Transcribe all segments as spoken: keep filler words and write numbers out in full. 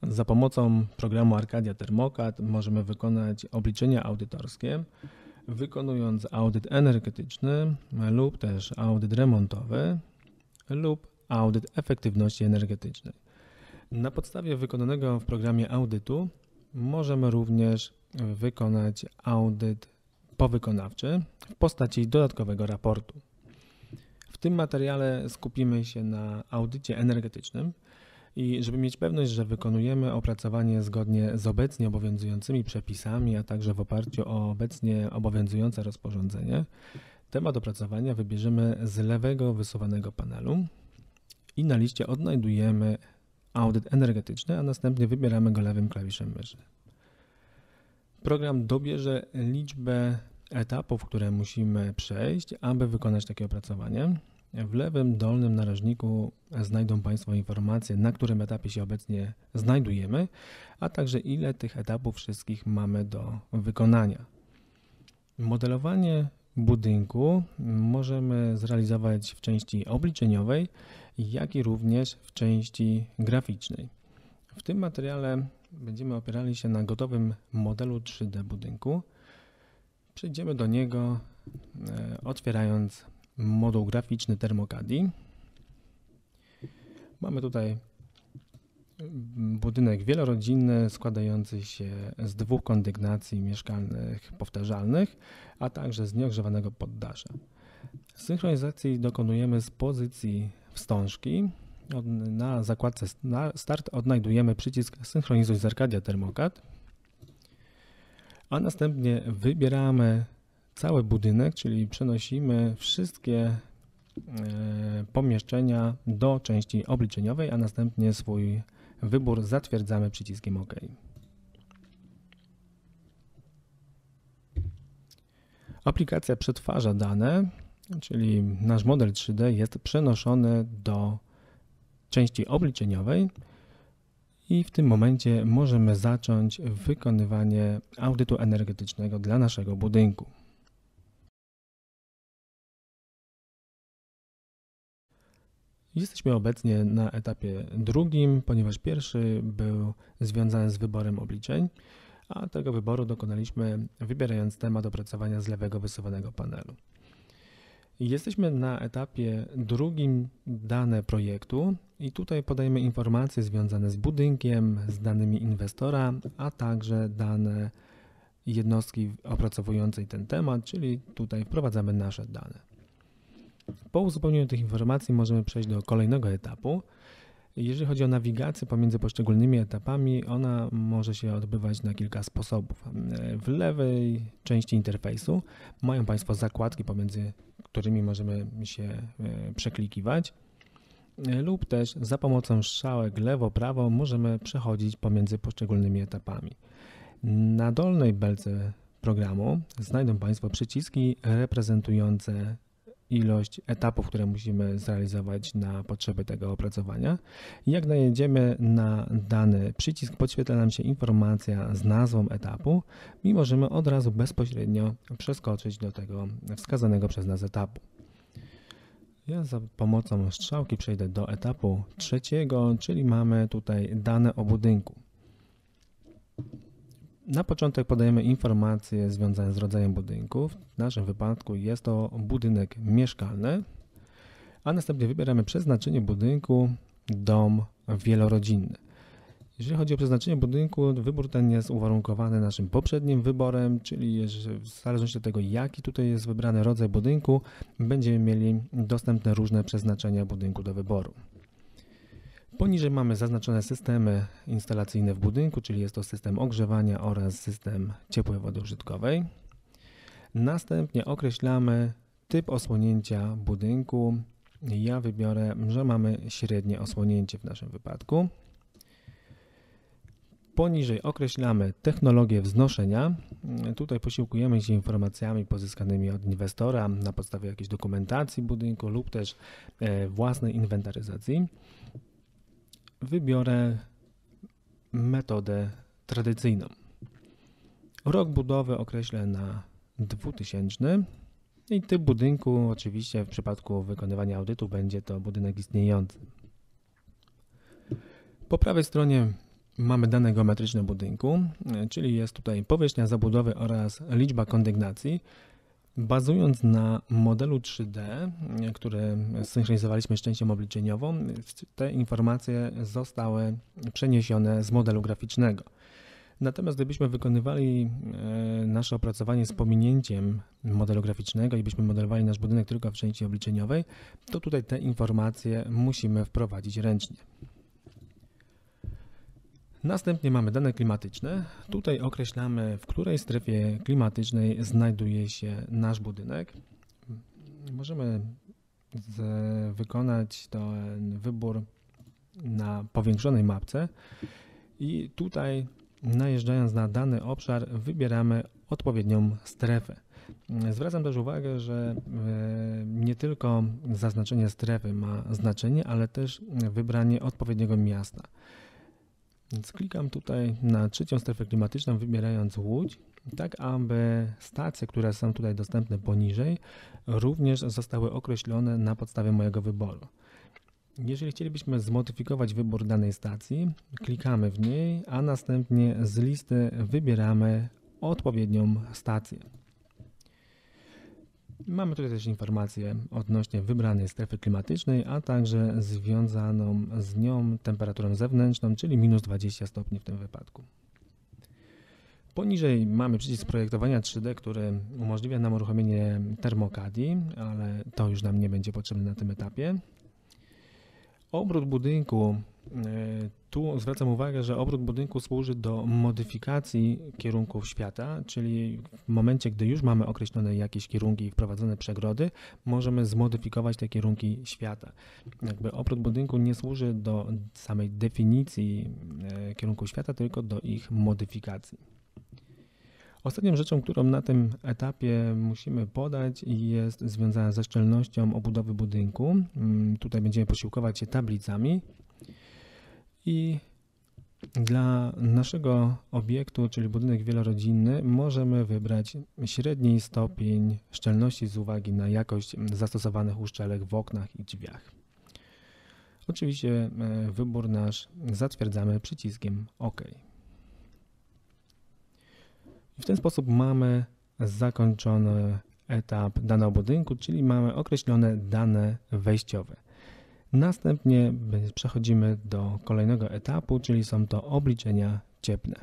Za pomocą programu Arcadia Thermocad możemy wykonać obliczenia audytorskie, wykonując audyt energetyczny lub też audyt remontowy lub audyt efektywności energetycznej. Na podstawie wykonanego w programie audytu możemy również wykonać audyt powykonawczy w postaci dodatkowego raportu. W tym materiale skupimy się na audycie energetycznym i żeby mieć pewność, że wykonujemy opracowanie zgodnie z obecnie obowiązującymi przepisami, a także w oparciu o obecnie obowiązujące rozporządzenie, temat opracowania wybierzemy z lewego wysuwanego panelu i na liście odnajdujemy audyt energetyczny, a następnie wybieramy go lewym klawiszem myszy. Program dobierze liczbę etapów, które musimy przejść, aby wykonać takie opracowanie. W lewym dolnym narożniku znajdą Państwo informacje, na którym etapie się obecnie znajdujemy, a także ile tych etapów wszystkich mamy do wykonania. Modelowanie budynku możemy zrealizować w części obliczeniowej, jak i również w części graficznej. W tym materiale będziemy opierali się na gotowym modelu trzy D budynku. Przejdziemy do niego e, otwierając moduł graficzny Thermocadi. Mamy tutaj budynek wielorodzinny składający się z dwóch kondygnacji mieszkalnych powtarzalnych, a także z nieogrzewanego poddasza. Synchronizacji dokonujemy z pozycji wstążki. Na zakładce Start odnajdujemy przycisk Synchronizuj z Arcadia Thermocad, a następnie wybieramy cały budynek, czyli przenosimy wszystkie pomieszczenia do części obliczeniowej, a następnie swój wybór zatwierdzamy przyciskiem OK. Aplikacja przetwarza dane, czyli nasz model trzy D jest przenoszony do części obliczeniowej i w tym momencie możemy zacząć wykonywanie audytu energetycznego dla naszego budynku. Jesteśmy obecnie na etapie drugim, ponieważ pierwszy był związany z wyborem obliczeń, a tego wyboru dokonaliśmy wybierając temat opracowania z lewego wysuwanego panelu. Jesteśmy na etapie drugim dane projektu i tutaj podajemy informacje związane z budynkiem, z danymi inwestora, a także dane jednostki opracowującej ten temat, czyli tutaj wprowadzamy nasze dane. Po uzupełnieniu tych informacji możemy przejść do kolejnego etapu. Jeżeli chodzi o nawigację pomiędzy poszczególnymi etapami, ona może się odbywać na kilka sposobów. W lewej części interfejsu mają Państwo zakładki, pomiędzy którymi możemy się przeklikiwać, lub też za pomocą strzałek lewo-prawo możemy przechodzić pomiędzy poszczególnymi etapami. Na dolnej belce programu znajdą Państwo przyciski reprezentujące ilość etapów, które musimy zrealizować na potrzeby tego opracowania. Jak najedziemy na dany przycisk, podświetla nam się informacja z nazwą etapu i możemy od razu bezpośrednio przeskoczyć do tego wskazanego przez nas etapu. Ja za pomocą strzałki przejdę do etapu trzeciego, czyli mamy tutaj dane o budynku. Na początek podajemy informacje związane z rodzajem budynku. W naszym wypadku jest to budynek mieszkalny, a następnie wybieramy przeznaczenie budynku dom wielorodzinny. Jeżeli chodzi o przeznaczenie budynku, wybór ten jest uwarunkowany naszym poprzednim wyborem, czyli w zależności od tego, jaki tutaj jest wybrany rodzaj budynku, będziemy mieli dostępne różne przeznaczenia budynku do wyboru. Poniżej mamy zaznaczone systemy instalacyjne w budynku, czyli jest to system ogrzewania oraz system ciepłej wody użytkowej. Następnie określamy typ osłonięcia budynku. Ja wybiorę, że mamy średnie osłonięcie w naszym wypadku. Poniżej określamy technologię wznoszenia. Tutaj posiłkujemy się informacjami pozyskanymi od inwestora na podstawie jakiejś dokumentacji budynku lub też własnej inwentaryzacji. Wybiorę metodę tradycyjną. Rok budowy określę na dwutysięczny i typ budynku oczywiście w przypadku wykonywania audytu będzie to budynek istniejący. Po prawej stronie mamy dane geometryczne budynku, czyli jest tutaj powierzchnia zabudowy oraz liczba kondygnacji. Bazując na modelu trzy D, który zsynchronizowaliśmy z częścią obliczeniową, te informacje zostały przeniesione z modelu graficznego. Natomiast gdybyśmy wykonywali nasze opracowanie z pominięciem modelu graficznego i byśmy modelowali nasz budynek tylko w części obliczeniowej, to tutaj te informacje musimy wprowadzić ręcznie. Następnie mamy dane klimatyczne. Tutaj określamy, w której strefie klimatycznej znajduje się nasz budynek. Możemy wykonać ten wybór na powiększonej mapce i tutaj, najeżdżając na dany obszar, wybieramy odpowiednią strefę. Zwracam też uwagę, że nie tylko zaznaczenie strefy ma znaczenie, ale też wybranie odpowiedniego miasta. Więc klikam tutaj na trzecią strefę klimatyczną, wybierając Łódź, tak aby stacje, które są tutaj dostępne poniżej, również zostały określone na podstawie mojego wyboru. Jeżeli chcielibyśmy zmodyfikować wybór danej stacji, klikamy w niej, a następnie z listy wybieramy odpowiednią stację. Mamy tutaj też informację odnośnie wybranej strefy klimatycznej, a także związaną z nią temperaturą zewnętrzną, czyli minus dwadzieścia stopni w tym wypadku. Poniżej mamy przycisk projektowania trzy D, który umożliwia nam uruchomienie ThermoCADi, ale to już nam nie będzie potrzebne na tym etapie. Obrót budynku. Tu zwracam uwagę, że obrót budynku służy do modyfikacji kierunków świata, czyli w momencie, gdy już mamy określone jakieś kierunki i wprowadzone przegrody, możemy zmodyfikować te kierunki świata. Jakby obrót budynku nie służy do samej definicji kierunków świata, tylko do ich modyfikacji. Ostatnią rzeczą, którą na tym etapie musimy podać, jest związana ze szczelnością obudowy budynku. Tutaj będziemy posiłkować się tablicami i dla naszego obiektu, czyli budynek wielorodzinny, możemy wybrać średni stopień szczelności z uwagi na jakość zastosowanych uszczelek w oknach i drzwiach. Oczywiście wybór nasz zatwierdzamy przyciskiem OK. W ten sposób mamy zakończony etap danego budynku, czyli mamy określone dane wejściowe. Następnie przechodzimy do kolejnego etapu, czyli są to obliczenia cieplne.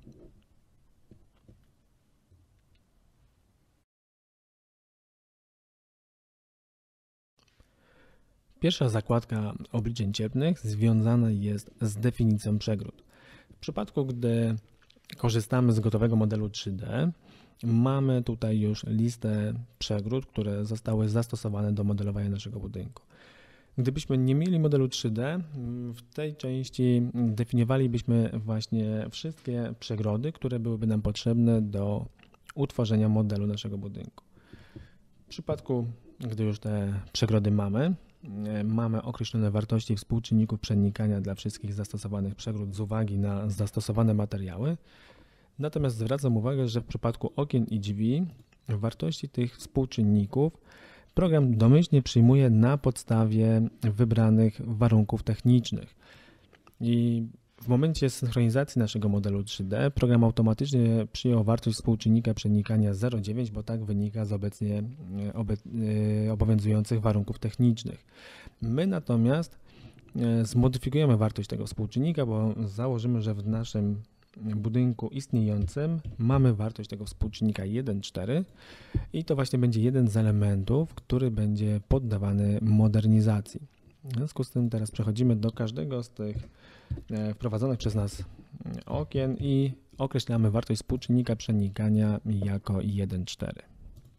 Pierwsza zakładka obliczeń cieplnych związana jest z definicją przegród. W przypadku, gdy korzystamy z gotowego modelu trzy D, mamy tutaj już listę przegród, które zostały zastosowane do modelowania naszego budynku. Gdybyśmy nie mieli modelu trzy D, w tej części definiowalibyśmy właśnie wszystkie przegrody, które byłyby nam potrzebne do utworzenia modelu naszego budynku. W przypadku, gdy już te przegrody mamy, mamy określone wartości współczynników przenikania dla wszystkich zastosowanych przegród z uwagi na zastosowane materiały. Natomiast zwracam uwagę, że w przypadku okien i drzwi wartości tych współczynników program domyślnie przyjmuje na podstawie wybranych warunków technicznych. I w momencie synchronizacji naszego modelu trzy D program automatycznie przyjął wartość współczynnika przenikania zero przecinek dziewięć, bo tak wynika z obecnie obe, obowiązujących warunków technicznych. My natomiast zmodyfikujemy wartość tego współczynnika, bo założymy, że w naszym budynku istniejącym mamy wartość tego współczynnika jeden przecinek cztery i to właśnie będzie jeden z elementów, który będzie poddawany modernizacji. W związku z tym teraz przechodzimy do każdego z tych wprowadzonych przez nas okien i określamy wartość współczynnika przenikania jako jeden przecinek cztery.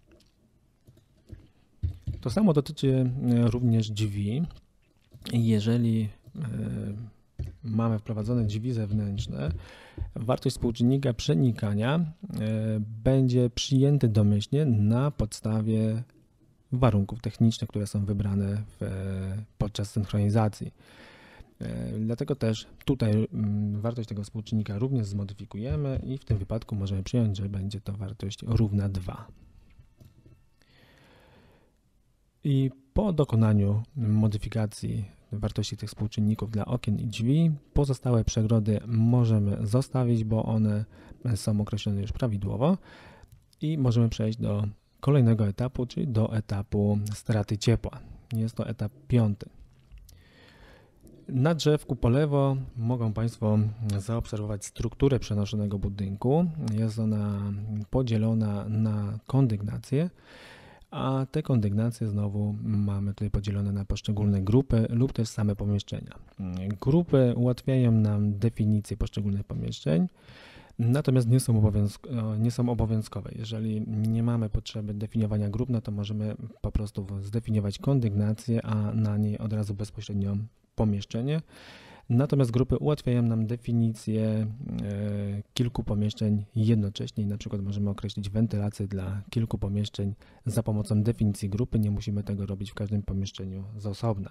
To samo dotyczy również drzwi. Jeżeli mamy wprowadzone drzwi zewnętrzne, wartość współczynnika przenikania będzie przyjęty domyślnie na podstawie warunków technicznych, które są wybrane w, podczas synchronizacji. Dlatego też tutaj wartość tego współczynnika również zmodyfikujemy i w tym wypadku możemy przyjąć, że będzie to wartość równa dwa. I po dokonaniu modyfikacji wartości tych współczynników dla okien i drzwi. Pozostałe przegrody możemy zostawić, bo one są określone już prawidłowo i możemy przejść do kolejnego etapu, czyli do etapu straty ciepła. Jest to etap piąty. Na drzewku po lewo mogą Państwo zaobserwować strukturę przenoszonego budynku. Jest ona podzielona na kondygnacje, a te kondygnacje znowu mamy tutaj podzielone na poszczególne grupy lub też same pomieszczenia. Grupy ułatwiają nam definicję poszczególnych pomieszczeń, natomiast nie są, obowiązk nie są obowiązkowe. Jeżeli nie mamy potrzeby definiowania grup, no to możemy po prostu zdefiniować kondygnację, a na niej od razu bezpośrednio pomieszczenie. Natomiast grupy ułatwiają nam definicję e, kilku pomieszczeń jednocześnie. Na przykład możemy określić wentylację dla kilku pomieszczeń za pomocą definicji grupy. Nie musimy tego robić w każdym pomieszczeniu z osobna.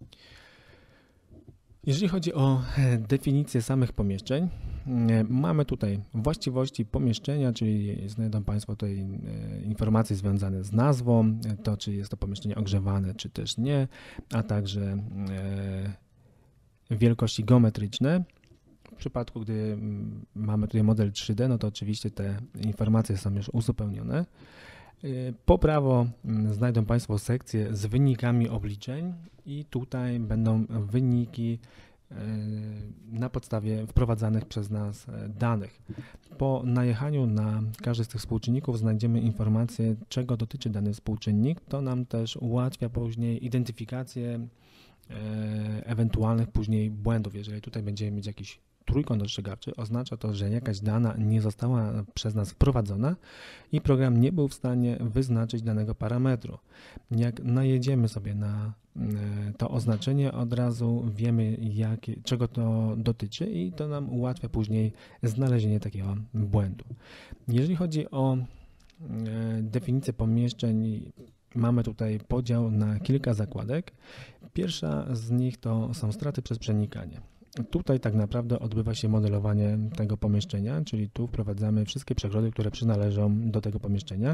Jeżeli chodzi o definicję samych pomieszczeń, mamy tutaj właściwości pomieszczenia, czyli znajdą Państwo tutaj informacje związane z nazwą, to czy jest to pomieszczenie ogrzewane, czy też nie, a także wielkości geometryczne. W przypadku, gdy mamy tutaj model trzy D, no to oczywiście te informacje są już uzupełnione. Po prawo znajdą Państwo sekcję z wynikami obliczeń i tutaj będą wyniki na podstawie wprowadzanych przez nas danych. Po najechaniu na każdy z tych współczynników znajdziemy informację, czego dotyczy dany współczynnik. To nam też ułatwia później identyfikację ewentualnych później błędów. Jeżeli tutaj będziemy mieć jakiś trójkąt ostrzegawczy, oznacza to, że jakaś dana nie została przez nas wprowadzona i program nie był w stanie wyznaczyć danego parametru. Jak najedziemy sobie na to oznaczenie, od razu wiemy, jak, czego to dotyczy i to nam ułatwia później znalezienie takiego błędu. Jeżeli chodzi o definicję pomieszczeń, mamy tutaj podział na kilka zakładek. Pierwsza z nich to są straty przez przenikanie. Tutaj tak naprawdę odbywa się modelowanie tego pomieszczenia, czyli tu wprowadzamy wszystkie przegrody, które przynależą do tego pomieszczenia.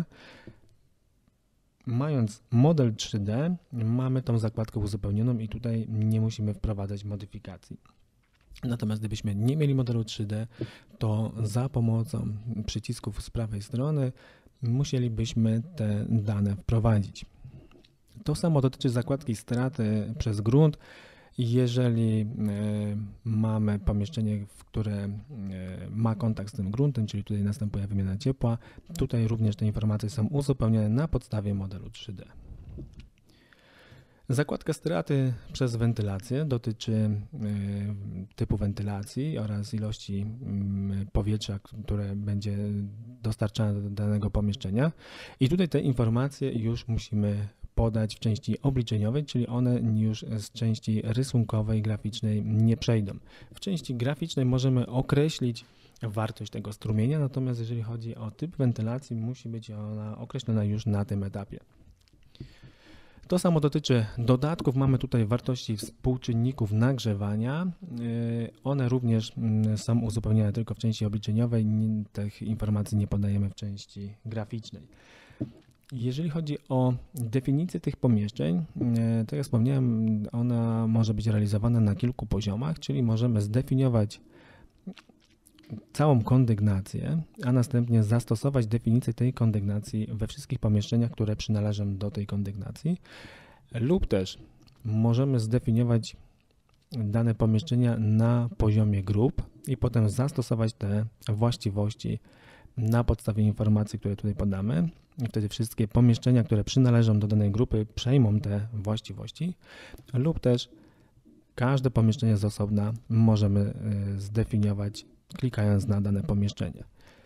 Mając model trzy D, mamy tą zakładkę uzupełnioną i tutaj nie musimy wprowadzać modyfikacji. Natomiast gdybyśmy nie mieli modelu trzy D, to za pomocą przycisków z prawej strony musielibyśmy te dane wprowadzić. To samo dotyczy zakładki straty przez grunt. Jeżeli y, mamy pomieszczenie, w które y, ma kontakt z tym gruntem, czyli tutaj następuje wymiana ciepła, tutaj również te informacje są uzupełnione na podstawie modelu trzy D. Zakładka straty przez wentylację dotyczy y, typu wentylacji oraz ilości y, powietrza, które będzie dostarczane do danego pomieszczenia i tutaj te informacje już musimy podać w części obliczeniowej, czyli one już z części rysunkowej, graficznej nie przejdą. W części graficznej możemy określić wartość tego strumienia, natomiast jeżeli chodzi o typ wentylacji, musi być ona określona już na tym etapie. To samo dotyczy dodatków. Mamy tutaj wartości współczynników nagrzewania. One również są uzupełniane tylko w części obliczeniowej. Tych informacji nie podajemy w części graficznej. Jeżeli chodzi o definicję tych pomieszczeń, tak jak wspomniałem, ona może być realizowana na kilku poziomach, czyli możemy zdefiniować całą kondygnację, a następnie zastosować definicję tej kondygnacji we wszystkich pomieszczeniach, które przynależą do tej kondygnacji, lub też możemy zdefiniować dane pomieszczenia na poziomie grup i potem zastosować te właściwości na podstawie informacji, które tutaj podamy. I wtedy wszystkie pomieszczenia, które przynależą do danej grupy, przejmą te właściwości, lub też każde pomieszczenie z osobna możemy zdefiniować, klikając na dane pomieszczenie.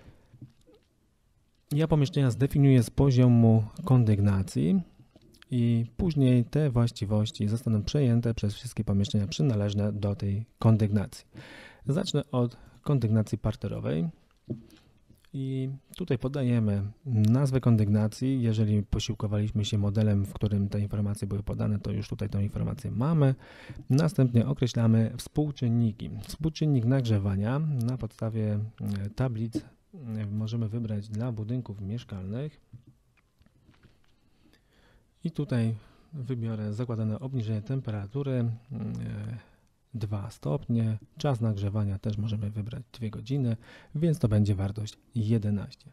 Ja pomieszczenia zdefiniuję z poziomu kondygnacji i później te właściwości zostaną przejęte przez wszystkie pomieszczenia przynależne do tej kondygnacji. Zacznę od kondygnacji parterowej. I tutaj podajemy nazwę kondygnacji. Jeżeli posiłkowaliśmy się modelem, w którym te informacje były podane, to już tutaj tę informację mamy. Następnie określamy współczynniki. Współczynnik nagrzewania na podstawie tablic możemy wybrać dla budynków mieszkalnych. I tutaj wybiorę zakładane obniżenie temperatury dwa stopnie, czas nagrzewania też możemy wybrać dwie godziny, więc to będzie wartość jedenaście.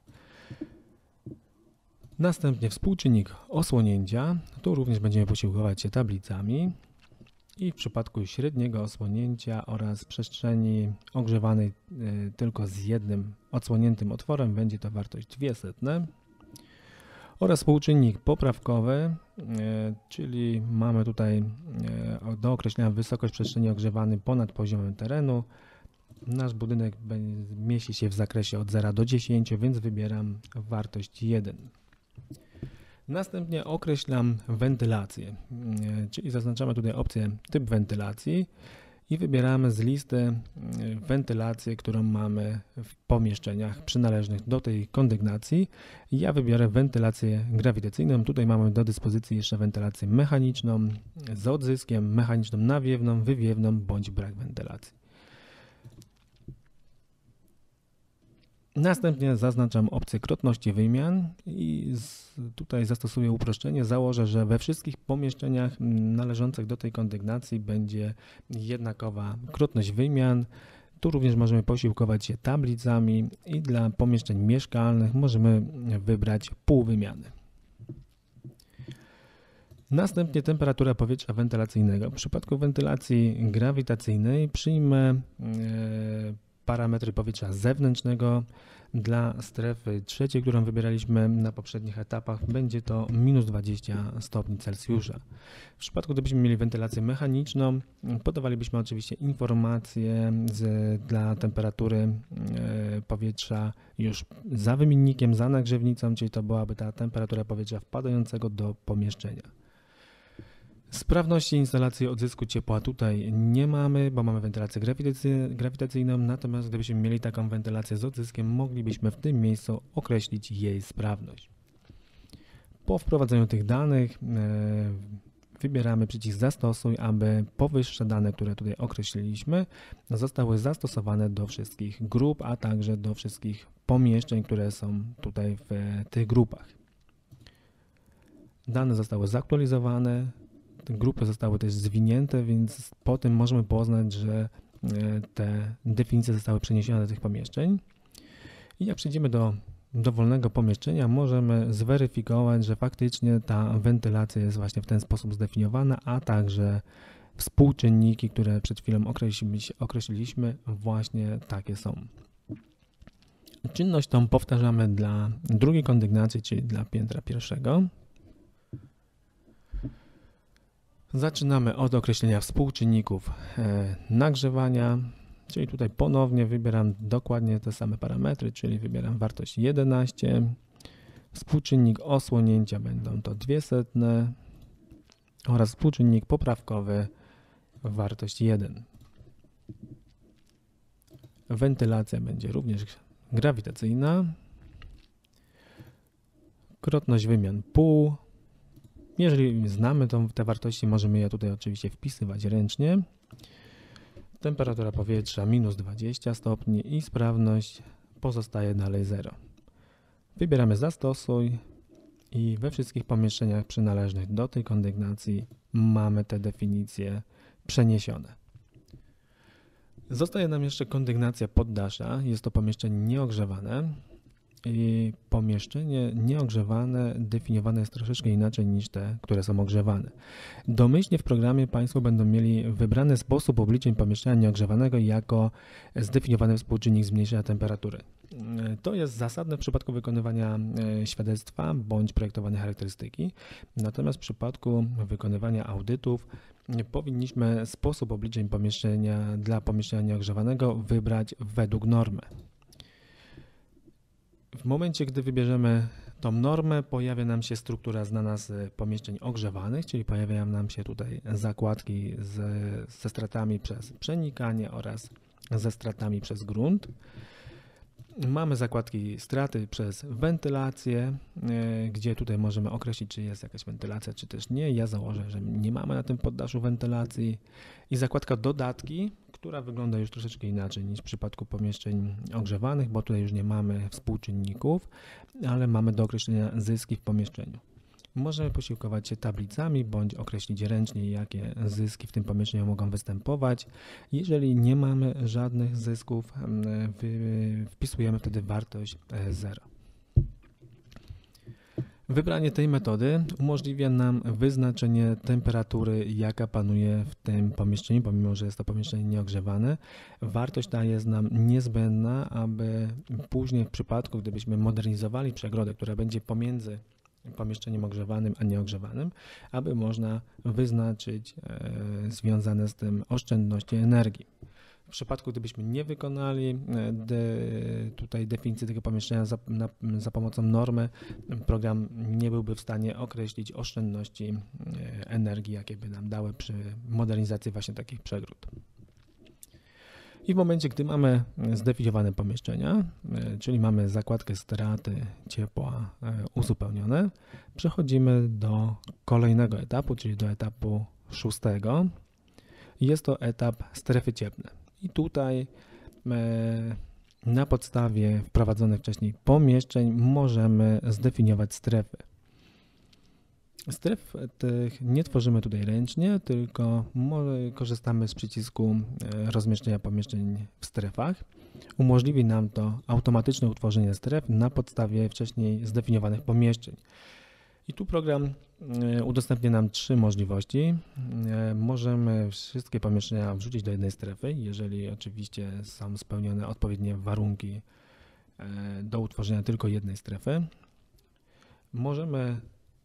Następnie współczynnik osłonięcia, tu również będziemy posiłkować się tablicami i w przypadku średniego osłonięcia oraz przestrzeni ogrzewanej tylko z jednym odsłoniętym otworem będzie to wartość dwieście oraz współczynnik poprawkowy, czyli mamy tutaj do określenia wysokość przestrzeni ogrzewanej ponad poziomem terenu. Nasz budynek mieści się w zakresie od zera do dziesięciu, więc wybieram wartość jeden. Następnie określam wentylację, czyli zaznaczamy tutaj opcję typ wentylacji i wybieramy z listy wentylację, którą mamy w pomieszczeniach przynależnych do tej kondygnacji. Ja wybiorę wentylację grawitacyjną. Tutaj mamy do dyspozycji jeszcze wentylację mechaniczną z odzyskiem, mechaniczną nawiewną, wywiewną bądź brak wentylacji. Następnie zaznaczam opcję krotności wymian i z, tutaj zastosuję uproszczenie. Założę, że we wszystkich pomieszczeniach należących do tej kondygnacji będzie jednakowa krotność wymian. Tu również możemy posiłkować się tablicami i dla pomieszczeń mieszkalnych możemy wybrać pół wymiany. Następnie temperatura powietrza wentylacyjnego. W przypadku wentylacji grawitacyjnej przyjmę yy, parametry powietrza zewnętrznego. Dla strefy trzeciej, którą wybieraliśmy na poprzednich etapach, będzie to minus dwadzieścia stopni Celsjusza. W przypadku, gdybyśmy mieli wentylację mechaniczną, podawalibyśmy oczywiście informacje z, dla temperatury e, powietrza już za wymiennikiem, za nagrzewnicą, czyli to byłaby ta temperatura powietrza wpadającego do pomieszczenia. Sprawności instalacji odzysku ciepła tutaj nie mamy, bo mamy wentylację grawitacyjną, natomiast gdybyśmy mieli taką wentylację z odzyskiem, moglibyśmy w tym miejscu określić jej sprawność. Po wprowadzeniu tych danych e, wybieramy przycisk Zastosuj, aby powyższe dane, które tutaj określiliśmy, zostały zastosowane do wszystkich grup, a także do wszystkich pomieszczeń, które są tutaj w tych grupach. Dane zostały zaktualizowane. Grupy zostały też zwinięte, więc po tym możemy poznać, że te definicje zostały przeniesione do tych pomieszczeń. I jak przejdziemy do dowolnego pomieszczenia, możemy zweryfikować, że faktycznie ta wentylacja jest właśnie w ten sposób zdefiniowana, a także współczynniki, które przed chwilą określiliśmy, właśnie takie są. Czynność tą powtarzamy dla drugiej kondygnacji, czyli dla piętra pierwszego. Zaczynamy od określenia współczynników e, nagrzewania, czyli tutaj ponownie wybieram dokładnie te same parametry, czyli wybieram wartość jedenaście. Współczynnik osłonięcia będą to dwieście oraz współczynnik poprawkowy wartość jeden. Wentylacja będzie również grawitacyjna. Krotność wymian pół. Jeżeli znamy tą, te wartości, możemy je tutaj oczywiście wpisywać ręcznie. Temperatura powietrza minus dwadzieścia stopni i sprawność pozostaje dalej zero. Wybieramy Zastosuj i we wszystkich pomieszczeniach przynależnych do tej kondygnacji mamy te definicje przeniesione. Zostaje nam jeszcze kondygnacja poddasza. Jest to pomieszczenie nieogrzewane. I pomieszczenie nieogrzewane definiowane jest troszeczkę inaczej niż te, które są ogrzewane. Domyślnie w programie Państwo będą mieli wybrany sposób obliczeń pomieszczenia nieogrzewanego jako zdefiniowany współczynnik zmniejszenia temperatury. To jest zasadne w przypadku wykonywania świadectwa bądź projektowania charakterystyki, natomiast w przypadku wykonywania audytów powinniśmy sposób obliczeń pomieszczenia dla pomieszczenia nieogrzewanego wybrać według normy. W momencie, gdy wybierzemy tą normę, pojawia nam się struktura znana z pomieszczeń ogrzewanych, czyli pojawiają nam się tutaj zakładki z, ze stratami przez przenikanie oraz ze stratami przez grunt. Mamy zakładki straty przez wentylację, gdzie tutaj możemy określić, czy jest jakaś wentylacja, czy też nie. Ja założę, że nie mamy na tym poddaszu wentylacji. I zakładka dodatki, która wygląda już troszeczkę inaczej niż w przypadku pomieszczeń ogrzewanych, bo tutaj już nie mamy współczynników, ale mamy do określenia zyski w pomieszczeniu. Możemy posiłkować się tablicami bądź określić ręcznie, jakie zyski w tym pomieszczeniu mogą występować. Jeżeli nie mamy żadnych zysków, wpisujemy wtedy wartość zero. Wybranie tej metody umożliwia nam wyznaczenie temperatury, jaka panuje w tym pomieszczeniu, pomimo że jest to pomieszczenie nieogrzewane. Wartość ta jest nam niezbędna, aby później w przypadku, gdybyśmy modernizowali przegrodę, która będzie pomiędzy pomieszczeniem ogrzewanym a nieogrzewanym, aby można wyznaczyć e, związane z tym oszczędności energii. W przypadku, gdybyśmy nie wykonali de, tutaj definicji tego pomieszczenia za, na, za pomocą normy, program nie byłby w stanie określić oszczędności energii, jakie by nam dały przy modernizacji właśnie takich przegród. I w momencie, gdy mamy zdefiniowane pomieszczenia, czyli mamy zakładkę straty ciepła uzupełnione, przechodzimy do kolejnego etapu, czyli do etapu szóstego. Jest to etap strefy cieplne. I tutaj na podstawie wprowadzonych wcześniej pomieszczeń możemy zdefiniować strefy. Stref tych nie tworzymy tutaj ręcznie, tylko korzystamy z przycisku rozmieszczenia pomieszczeń w strefach. Umożliwi nam to automatyczne utworzenie stref na podstawie wcześniej zdefiniowanych pomieszczeń. I tu program udostępnia nam trzy możliwości. Możemy wszystkie pomieszczenia wrzucić do jednej strefy, jeżeli oczywiście są spełnione odpowiednie warunki do utworzenia tylko jednej strefy. Możemy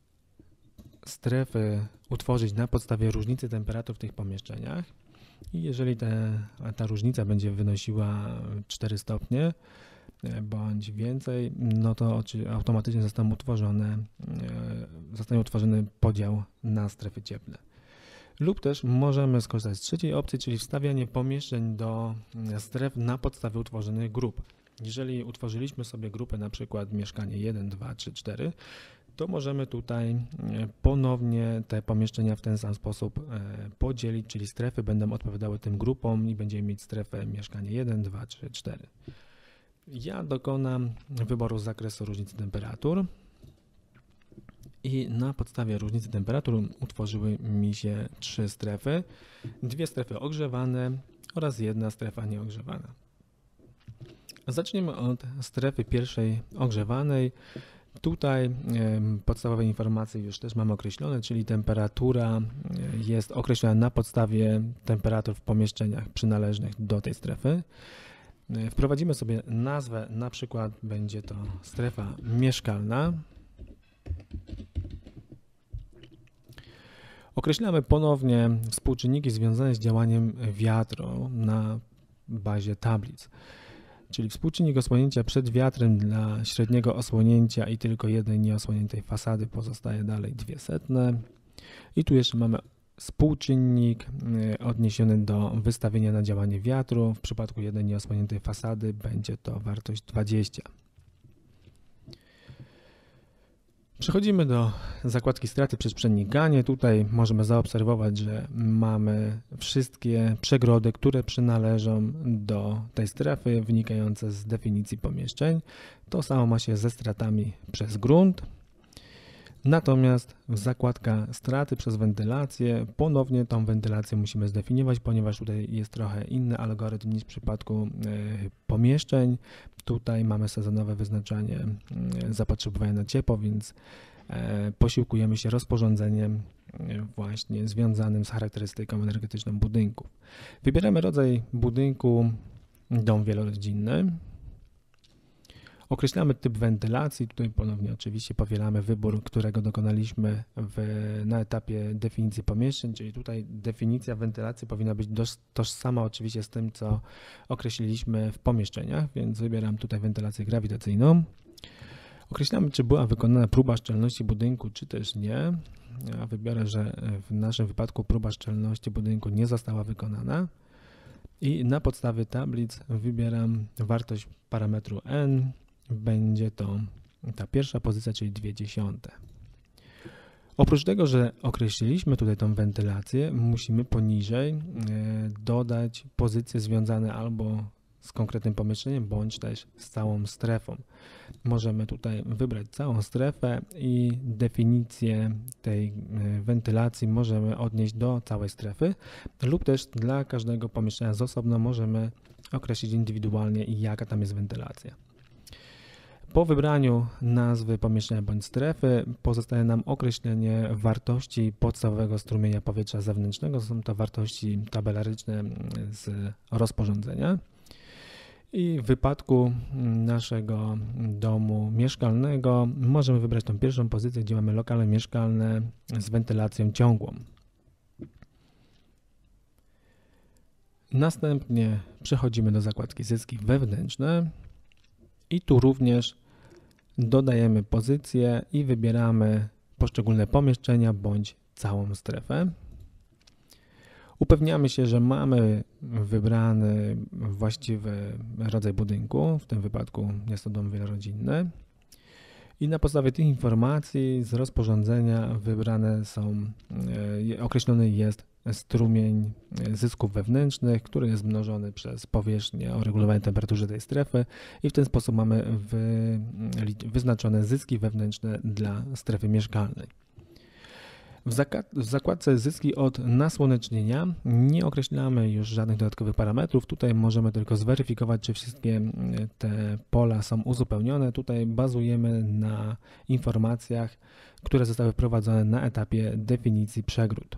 strefy utworzyć na podstawie różnicy temperatur w tych pomieszczeniach i jeżeli te, ta różnica będzie wynosiła cztery stopnie bądź więcej, no to automatycznie zostaną utworzone, zostanie utworzony podział na strefy cieplne. Lub też możemy skorzystać z trzeciej opcji, czyli wstawianie pomieszczeń do stref na podstawie utworzonych grup. Jeżeli utworzyliśmy sobie grupę na przykład mieszkanie jeden, dwa, trzy, cztery, to możemy tutaj ponownie te pomieszczenia w ten sam sposób podzielić, czyli strefy będą odpowiadały tym grupom i będziemy mieć strefę mieszkanie jeden, dwa, trzy, cztery. Ja dokonam wyboru z zakresu różnicy temperatur i na podstawie różnicy temperatur utworzyły mi się trzy strefy, dwie strefy ogrzewane oraz jedna strefa nieogrzewana. Zaczniemy od strefy pierwszej ogrzewanej. Tutaj podstawowe informacje już też mamy określone, czyli temperatura jest określona na podstawie temperatur w pomieszczeniach przynależnych do tej strefy. Wprowadzimy sobie nazwę, na przykład będzie to strefa mieszkalna. Określamy ponownie współczynniki związane z działaniem wiatru na bazie tablic. Czyli współczynnik osłonięcia przed wiatrem dla średniego osłonięcia i tylko jednej nieosłoniętej fasady pozostaje dalej dwie setne. I tu jeszcze mamy współczynnik odniesiony do wystawienia na działanie wiatru. W przypadku jednej nieosłoniętej fasady będzie to wartość dwadzieścia. Przechodzimy do zakładki straty przez przenikanie. Tutaj możemy zaobserwować, że mamy wszystkie przegrody, które przynależą do tej strefy, wynikające z definicji pomieszczeń. To samo ma się ze stratami przez grunt. Natomiast zakładka straty przez wentylację, ponownie tą wentylację musimy zdefiniować, ponieważ tutaj jest trochę inny algorytm niż w przypadku pomieszczeń. Tutaj mamy sezonowe wyznaczanie zapotrzebowania na ciepło, więc posiłkujemy się rozporządzeniem właśnie związanym z charakterystyką energetyczną budynków. Wybieramy rodzaj budynku dom wielorodzinny. Określamy typ wentylacji, tutaj ponownie oczywiście powielamy wybór, którego dokonaliśmy w, na etapie definicji pomieszczeń, czyli tutaj definicja wentylacji powinna być tożsama oczywiście z tym, co określiliśmy w pomieszczeniach, więc wybieram tutaj wentylację grawitacyjną. Określamy, czy była wykonana próba szczelności budynku, czy też nie. Ja wybiorę, że w naszym wypadku próba szczelności budynku nie została wykonana. I na podstawie tablic wybieram wartość parametru n. Będzie to ta pierwsza pozycja, czyli dwie dziesiąte. Oprócz tego, że określiliśmy tutaj tą wentylację, musimy poniżej dodać pozycje związane albo z konkretnym pomieszczeniem, bądź też z całą strefą. Możemy tutaj wybrać całą strefę i definicję tej wentylacji możemy odnieść do całej strefy lub też dla każdego pomieszczenia z osobna możemy określić indywidualnie, jaka tam jest wentylacja. Po wybraniu nazwy pomieszczenia bądź strefy pozostaje nam określenie wartości podstawowego strumienia powietrza zewnętrznego. Są to wartości tabelaryczne z rozporządzenia. I w wypadku naszego domu mieszkalnego możemy wybrać tą pierwszą pozycję, gdzie mamy lokale mieszkalne z wentylacją ciągłą. Następnie przechodzimy do zakładki zyski wewnętrzne i tu również dodajemy pozycję i wybieramy poszczególne pomieszczenia bądź całą strefę. Upewniamy się, że mamy wybrany właściwy rodzaj budynku, w tym wypadku jest to dom wielorodzinny. I na podstawie tych informacji z rozporządzenia wybrane są, określony jest strumień zysków wewnętrznych, który jest mnożony przez powierzchnię o regulowanej temperaturze tej strefy i w ten sposób mamy wy, wyznaczone zyski wewnętrzne dla strefy mieszkalnej. W, w zakładce zyski od nasłonecznienia nie określamy już żadnych dodatkowych parametrów. Tutaj możemy tylko zweryfikować, czy wszystkie te pola są uzupełnione. Tutaj bazujemy na informacjach, które zostały wprowadzone na etapie definicji przegród.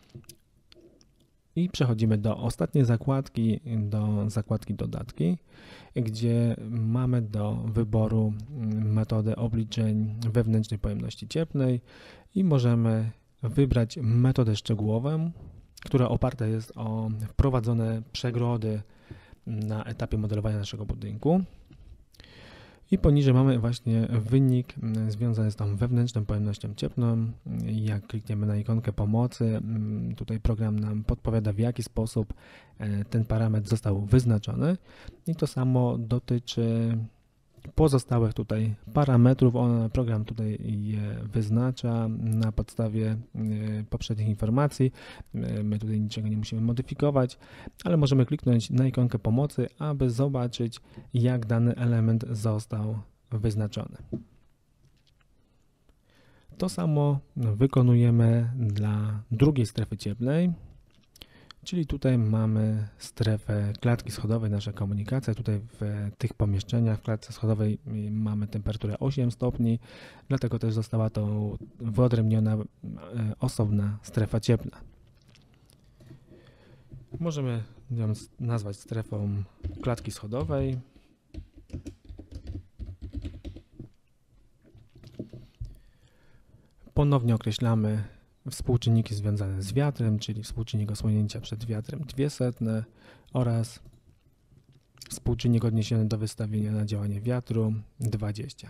I przechodzimy do ostatniej zakładki, do zakładki dodatki, gdzie mamy do wyboru metodę obliczeń wewnętrznej pojemności cieplnej i możemy wybrać metodę szczegółową, która oparta jest o wprowadzone przegrody na etapie modelowania naszego budynku. I poniżej mamy właśnie wynik związany z tą wewnętrzną pojemnością cieplną. Jak klikniemy na ikonkę pomocy, tutaj program nam podpowiada, w jaki sposób ten parametr został wyznaczony. I to samo dotyczy pozostałych tutaj parametrów. On, program tutaj je wyznacza na podstawie poprzednich informacji. My tutaj niczego nie musimy modyfikować, ale możemy kliknąć na ikonkę pomocy, aby zobaczyć, jak dany element został wyznaczony. To samo wykonujemy dla drugiej strefy cieplnej. Czyli tutaj mamy strefę klatki schodowej, nasza komunikacja. Tutaj w tych pomieszczeniach w klatce schodowej mamy temperaturę osiem stopni, dlatego też została to wyodrębniona osobna strefa cieplna. Możemy ją nazwać strefą klatki schodowej. Ponownie określamy współczynniki związane z wiatrem, czyli współczynnik osłonięcia przed wiatrem dwie setne oraz współczynnik odniesiony do wystawienia na działanie wiatru dwadzieścia.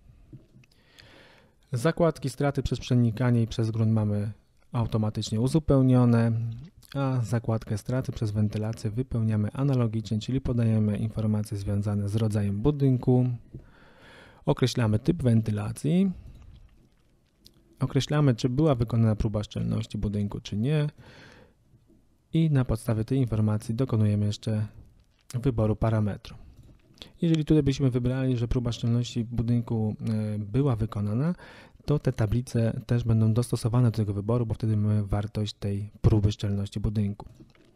Zakładki straty przez przenikanie i przez grunt mamy automatycznie uzupełnione, a zakładkę straty przez wentylację wypełniamy analogicznie, czyli podajemy informacje związane z rodzajem budynku, określamy typ wentylacji, określamy, czy była wykonana próba szczelności budynku, czy nie i na podstawie tej informacji dokonujemy jeszcze wyboru parametru. Jeżeli tutaj byśmy wybrali, że próba szczelności budynku była wykonana, to te tablice też będą dostosowane do tego wyboru, bo wtedy mamy wartość tej próby szczelności budynku.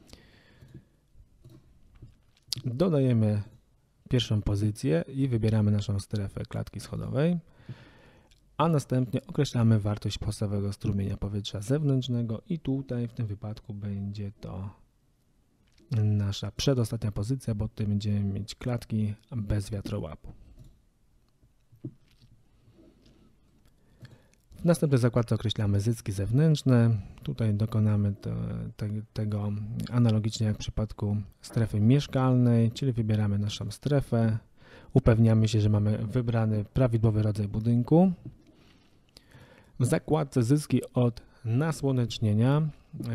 Dodajemy pierwszą pozycję i wybieramy naszą strefę klatki schodowej, a następnie określamy wartość podstawowego strumienia powietrza zewnętrznego i tutaj w tym wypadku będzie to nasza przedostatnia pozycja, bo tutaj będziemy mieć klatki bez wiatrołapu. W następnej zakładce określamy zyski zewnętrzne. Tutaj dokonamy to, te, tego analogicznie jak w przypadku strefy mieszkalnej, czyli wybieramy naszą strefę, upewniamy się, że mamy wybrany prawidłowy rodzaj budynku. W zakładce zyski od nasłonecznienia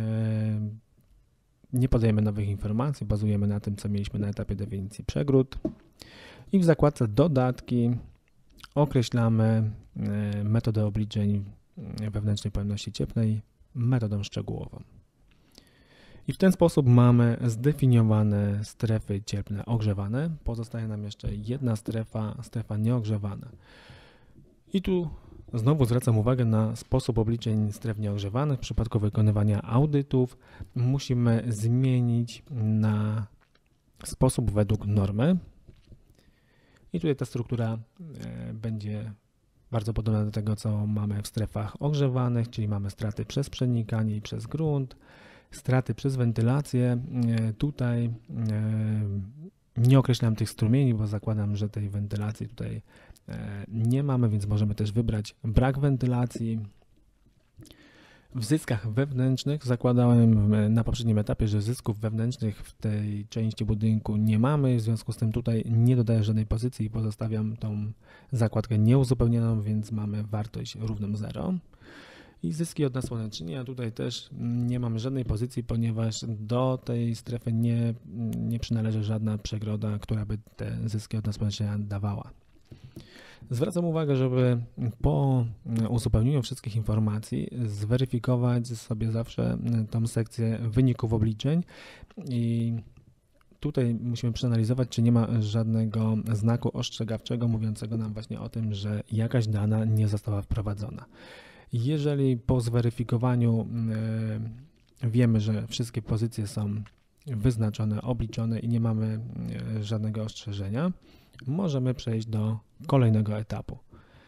nie podajemy nowych informacji, bazujemy na tym, co mieliśmy na etapie definicji przegród. I w zakładce dodatki określamy metodę obliczeń wewnętrznej pojemności cieplnej metodą szczegółową. I w ten sposób mamy zdefiniowane strefy cieplne ogrzewane. Pozostaje nam jeszcze jedna strefa, strefa nieogrzewana. I tu znowu zwracam uwagę na sposób obliczeń stref nieogrzewanych. W przypadku wykonywania audytów musimy zmienić na sposób według normy. I tutaj ta struktura będzie bardzo podobna do tego, co mamy w strefach ogrzewanych, czyli mamy straty przez przenikanie i przez grunt, straty przez wentylację. Tutaj nie określam tych strumieni, bo zakładam, że tej wentylacji tutaj nie mamy, więc możemy też wybrać brak wentylacji. W zyskach wewnętrznych zakładałem na poprzednim etapie, że zysków wewnętrznych w tej części budynku nie mamy, w związku z tym tutaj nie dodaję żadnej pozycji i pozostawiam tą zakładkę nieuzupełnioną, więc mamy wartość równą zero. I zyski od nasłonecznienia, tutaj też nie mamy żadnej pozycji, ponieważ do tej strefy nie, nie przynależy żadna przegroda, która by te zyski od nasłonecznienia dawała. Zwracam uwagę, żeby po uzupełnieniu wszystkich informacji zweryfikować sobie zawsze tą sekcję wyników obliczeń i tutaj musimy przeanalizować, czy nie ma żadnego znaku ostrzegawczego mówiącego nam właśnie o tym, że jakaś dana nie została wprowadzona. Jeżeli po zweryfikowaniu wiemy, że wszystkie pozycje są wyznaczone, obliczone i nie mamy żadnego ostrzeżenia, możemy przejść do kolejnego etapu.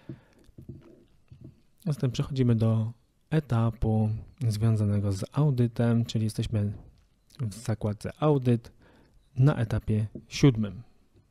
Zatem przechodzimy do etapu związanego z audytem, czyli jesteśmy w zakładce audyt na etapie siódmym.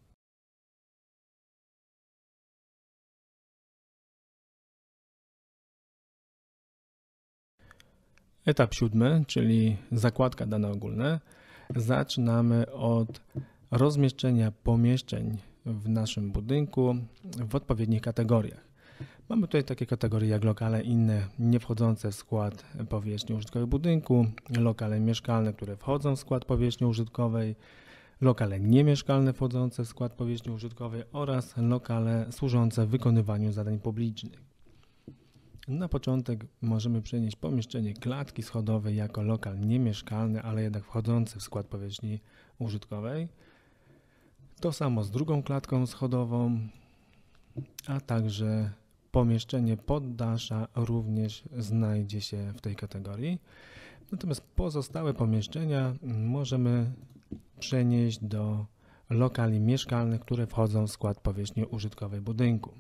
Etap siódmy, czyli zakładka dane ogólne. Zaczynamy od rozmieszczenia pomieszczeń w naszym budynku w odpowiednich kategoriach. Mamy tutaj takie kategorie jak lokale inne, nie wchodzące w skład powierzchni użytkowej budynku, lokale mieszkalne, które wchodzą w skład powierzchni użytkowej, lokale niemieszkalne wchodzące w skład powierzchni użytkowej oraz lokale służące wykonywaniu zadań publicznych. Na początek możemy przenieść pomieszczenie klatki schodowej jako lokal niemieszkalny, ale jednak wchodzący w skład powierzchni użytkowej. To samo z drugą klatką schodową, a także pomieszczenie poddasza również znajdzie się w tej kategorii. Natomiast pozostałe pomieszczenia możemy przenieść do lokali mieszkalnych, które wchodzą w skład powierzchni użytkowej budynku.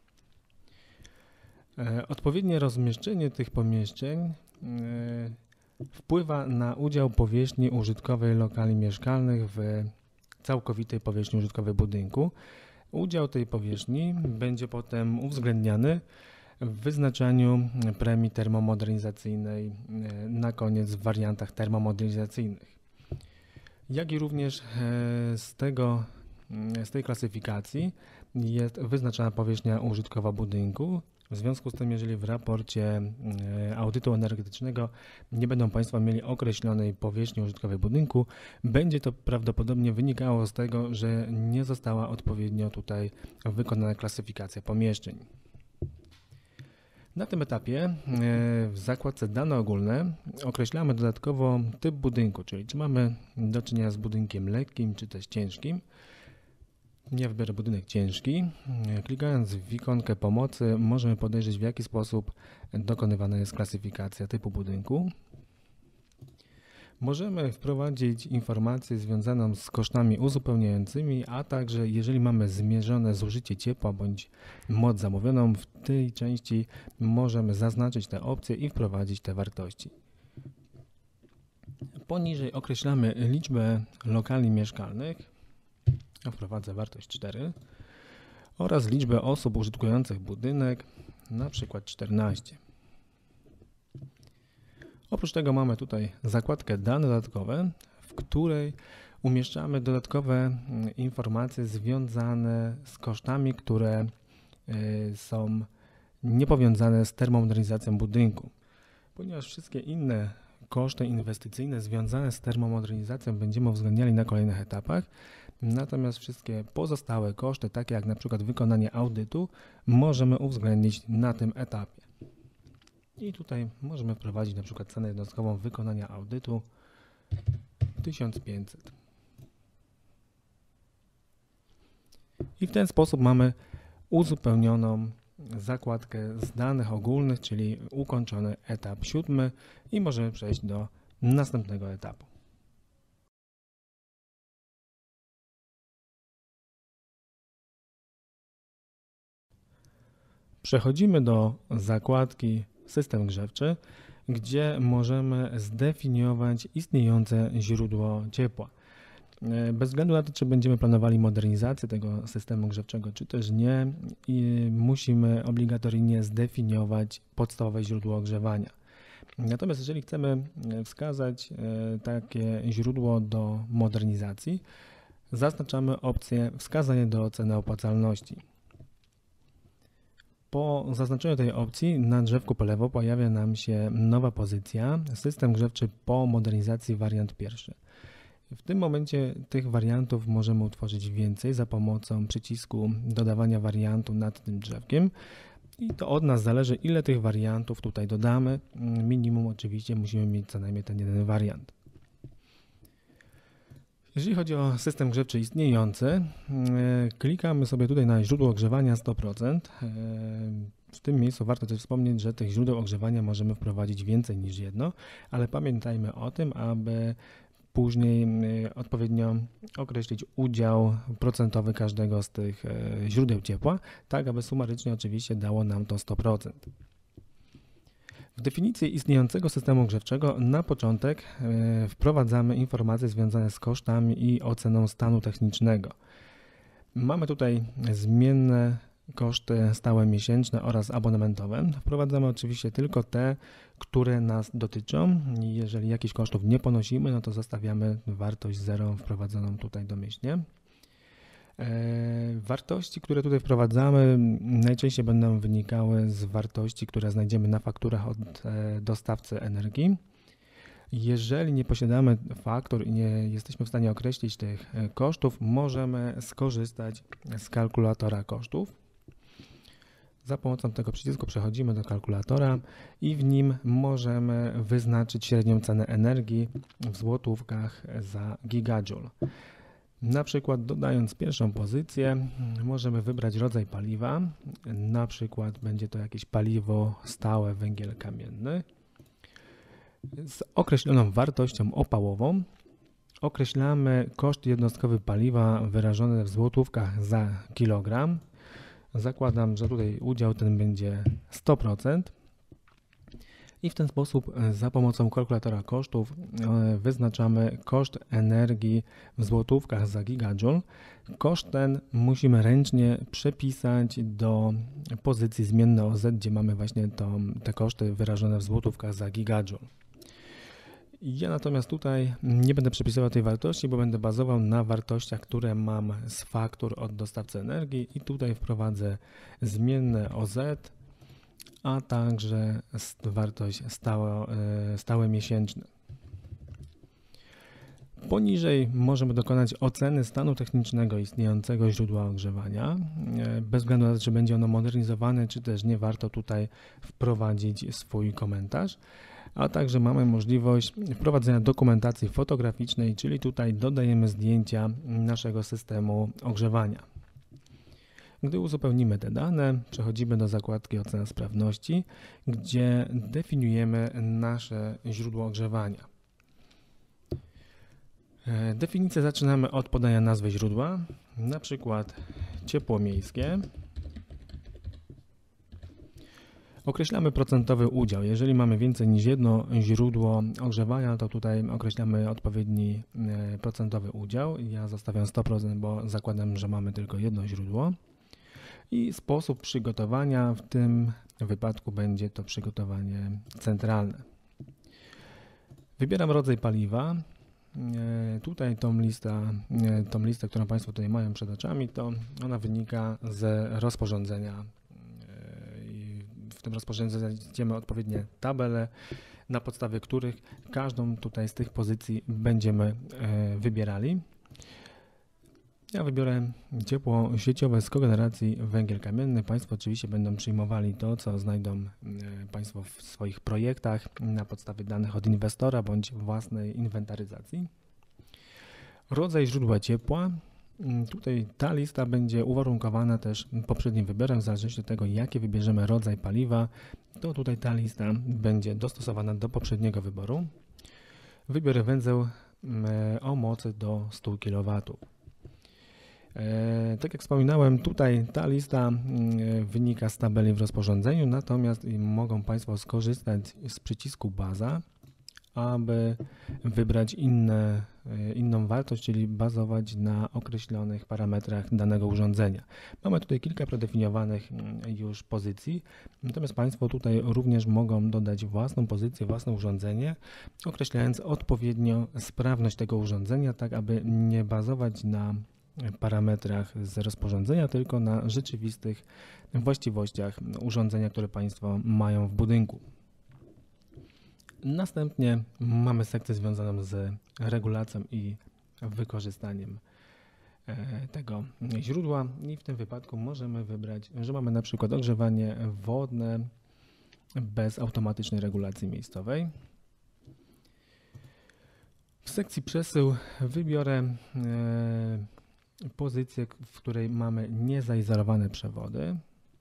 Odpowiednie rozmieszczenie tych pomieszczeń wpływa na udział powierzchni użytkowej lokali mieszkalnych w całkowitej powierzchni użytkowej budynku. Udział tej powierzchni będzie potem uwzględniany w wyznaczaniu premii termomodernizacyjnej na koniec w wariantach termomodernizacyjnych. Jak i również z, tego, z tej klasyfikacji jest wyznaczana powierzchnia użytkowa budynku. W związku z tym, jeżeli w raporcie audytu energetycznego nie będą Państwo mieli określonej powierzchni użytkowej budynku, będzie to prawdopodobnie wynikało z tego, że nie została odpowiednio tutaj wykonana klasyfikacja pomieszczeń. Na tym etapie w zakładce dane ogólne określamy dodatkowo typ budynku, czyli czy mamy do czynienia z budynkiem lekkim, czy też ciężkim. Ja wybiorę budynek ciężki. Klikając w ikonkę pomocy możemy podejrzeć, w jaki sposób dokonywana jest klasyfikacja typu budynku. Możemy wprowadzić informację związaną z kosztami uzupełniającymi, a także jeżeli mamy zmierzone zużycie ciepła bądź moc zamówioną, w tej części możemy zaznaczyć te opcje i wprowadzić te wartości. Poniżej określamy liczbę lokali mieszkalnych. Ja wprowadzę wartość cztery oraz liczbę osób użytkujących budynek, na przykład czternaście. Oprócz tego mamy tutaj zakładkę dane dodatkowe, w której umieszczamy dodatkowe informacje związane z kosztami, które są niepowiązane z termomodernizacją budynku. Ponieważ wszystkie inne koszty inwestycyjne związane z termomodernizacją będziemy uwzględniali na kolejnych etapach, natomiast wszystkie pozostałe koszty, takie jak na przykład wykonanie audytu, możemy uwzględnić na tym etapie. I tutaj możemy wprowadzić na przykład cenę jednostkową wykonania audytu tysiąc pięćset. I w ten sposób mamy uzupełnioną zakładkę z danych ogólnych, czyli ukończony etap siódmy i możemy przejść do następnego etapu. Przechodzimy do zakładki System grzewczy, gdzie możemy zdefiniować istniejące źródło ciepła. Bez względu na to, czy będziemy planowali modernizację tego systemu grzewczego, czy też nie, musimy obligatoryjnie zdefiniować podstawowe źródło ogrzewania. Natomiast jeżeli chcemy wskazać takie źródło do modernizacji, zaznaczamy opcję wskazanie do oceny opłacalności. Po zaznaczeniu tej opcji na drzewku po lewo pojawia nam się nowa pozycja System grzewczy po modernizacji wariant pierwszy. W tym momencie tych wariantów możemy utworzyć więcej za pomocą przycisku dodawania wariantu nad tym drzewkiem i to od nas zależy, ile tych wariantów tutaj dodamy. Minimum oczywiście musimy mieć co najmniej ten jeden wariant. Jeżeli chodzi o system grzewczy istniejący, klikamy sobie tutaj na źródło ogrzewania sto procent. W tym miejscu warto też wspomnieć, że tych źródeł ogrzewania możemy wprowadzić więcej niż jedno, ale pamiętajmy o tym, aby później odpowiednio określić udział procentowy każdego z tych źródeł ciepła, tak aby sumarycznie oczywiście dało nam to sto procent. W definicji istniejącego systemu grzewczego na początek wprowadzamy informacje związane z kosztami i oceną stanu technicznego. Mamy tutaj zmienne koszty stałe miesięczne oraz abonamentowe. Wprowadzamy oczywiście tylko te, które nas dotyczą. Jeżeli jakichś kosztów nie ponosimy, no to zostawiamy wartość zero wprowadzoną tutaj domyślnie. Wartości, które tutaj wprowadzamy, najczęściej będą wynikały z wartości, które znajdziemy na fakturach od dostawcy energii. Jeżeli nie posiadamy faktur i nie jesteśmy w stanie określić tych kosztów, możemy skorzystać z kalkulatora kosztów. Za pomocą tego przycisku przechodzimy do kalkulatora i w nim możemy wyznaczyć średnią cenę energii w złotówkach za gigajoule. Na przykład dodając pierwszą pozycję możemy wybrać rodzaj paliwa, na przykład będzie to jakieś paliwo stałe, węgiel kamienny z określoną wartością opałową. Określamy koszt jednostkowy paliwa wyrażony w złotówkach za kilogram. Zakładam, że tutaj udział ten będzie sto procent. I w ten sposób za pomocą kalkulatora kosztów wyznaczamy koszt energii w złotówkach za gigajoule. Koszt ten musimy ręcznie przepisać do pozycji zmienne O Z, gdzie mamy właśnie to, te koszty wyrażone w złotówkach za gigajoule. Ja natomiast tutaj nie będę przepisywał tej wartości, bo będę bazował na wartościach, które mam z faktur od dostawcy energii i tutaj wprowadzę zmienne O Z, a także wartość stałe, stałe miesięczne. Poniżej możemy dokonać oceny stanu technicznego istniejącego źródła ogrzewania. Bez względu na to, czy będzie ono modernizowane, czy też nie, warto tutaj wprowadzić swój komentarz. A także mamy możliwość wprowadzenia dokumentacji fotograficznej, czyli tutaj dodajemy zdjęcia naszego systemu ogrzewania. Gdy uzupełnimy te dane, przechodzimy do zakładki Ocena sprawności, gdzie definiujemy nasze źródło ogrzewania. Definicję zaczynamy od podania nazwy źródła, na przykład ciepło miejskie. Określamy procentowy udział. Jeżeli mamy więcej niż jedno źródło ogrzewania, to tutaj określamy odpowiedni procentowy udział. Ja zostawiam sto procent, bo zakładam, że mamy tylko jedno źródło. I sposób przygotowania, w tym wypadku będzie to przygotowanie centralne. Wybieram rodzaj paliwa. Tutaj tą listę, tą listę, którą Państwo tutaj mają przed oczami, to ona wynika z rozporządzenia. W tym rozporządzeniu znajdziemy odpowiednie tabele, na podstawie których każdą tutaj z tych pozycji będziemy wybierali. Ja wybiorę ciepło sieciowe z kogeneracji węgiel kamienny. Państwo oczywiście będą przyjmowali to, co znajdą Państwo w swoich projektach na podstawie danych od inwestora bądź własnej inwentaryzacji. Rodzaj źródła ciepła. Tutaj ta lista będzie uwarunkowana też poprzednim wyborem, w zależności od tego, jaki wybierzemy rodzaj paliwa, to tutaj ta lista będzie dostosowana do poprzedniego wyboru. Wybiorę węzeł o mocy do stu kilowatów. E, tak jak wspominałem, tutaj ta lista e, wynika z tabeli w rozporządzeniu, natomiast mogą Państwo skorzystać z przycisku baza, aby wybrać inne, e, inną wartość, czyli bazować na określonych parametrach danego urządzenia. Mamy tutaj kilka predefiniowanych już pozycji, natomiast Państwo tutaj również mogą dodać własną pozycję, własne urządzenie, określając odpowiednio sprawność tego urządzenia, tak aby nie bazować na parametrach z rozporządzenia, tylko na rzeczywistych właściwościach urządzenia, które Państwo mają w budynku. Następnie mamy sekcję związaną z regulacją i wykorzystaniem tego źródła i w tym wypadku możemy wybrać, że mamy na przykład ogrzewanie wodne bez automatycznej regulacji miejscowej. W sekcji przesył wybiorę pozycję, w której mamy niezaizolowane przewody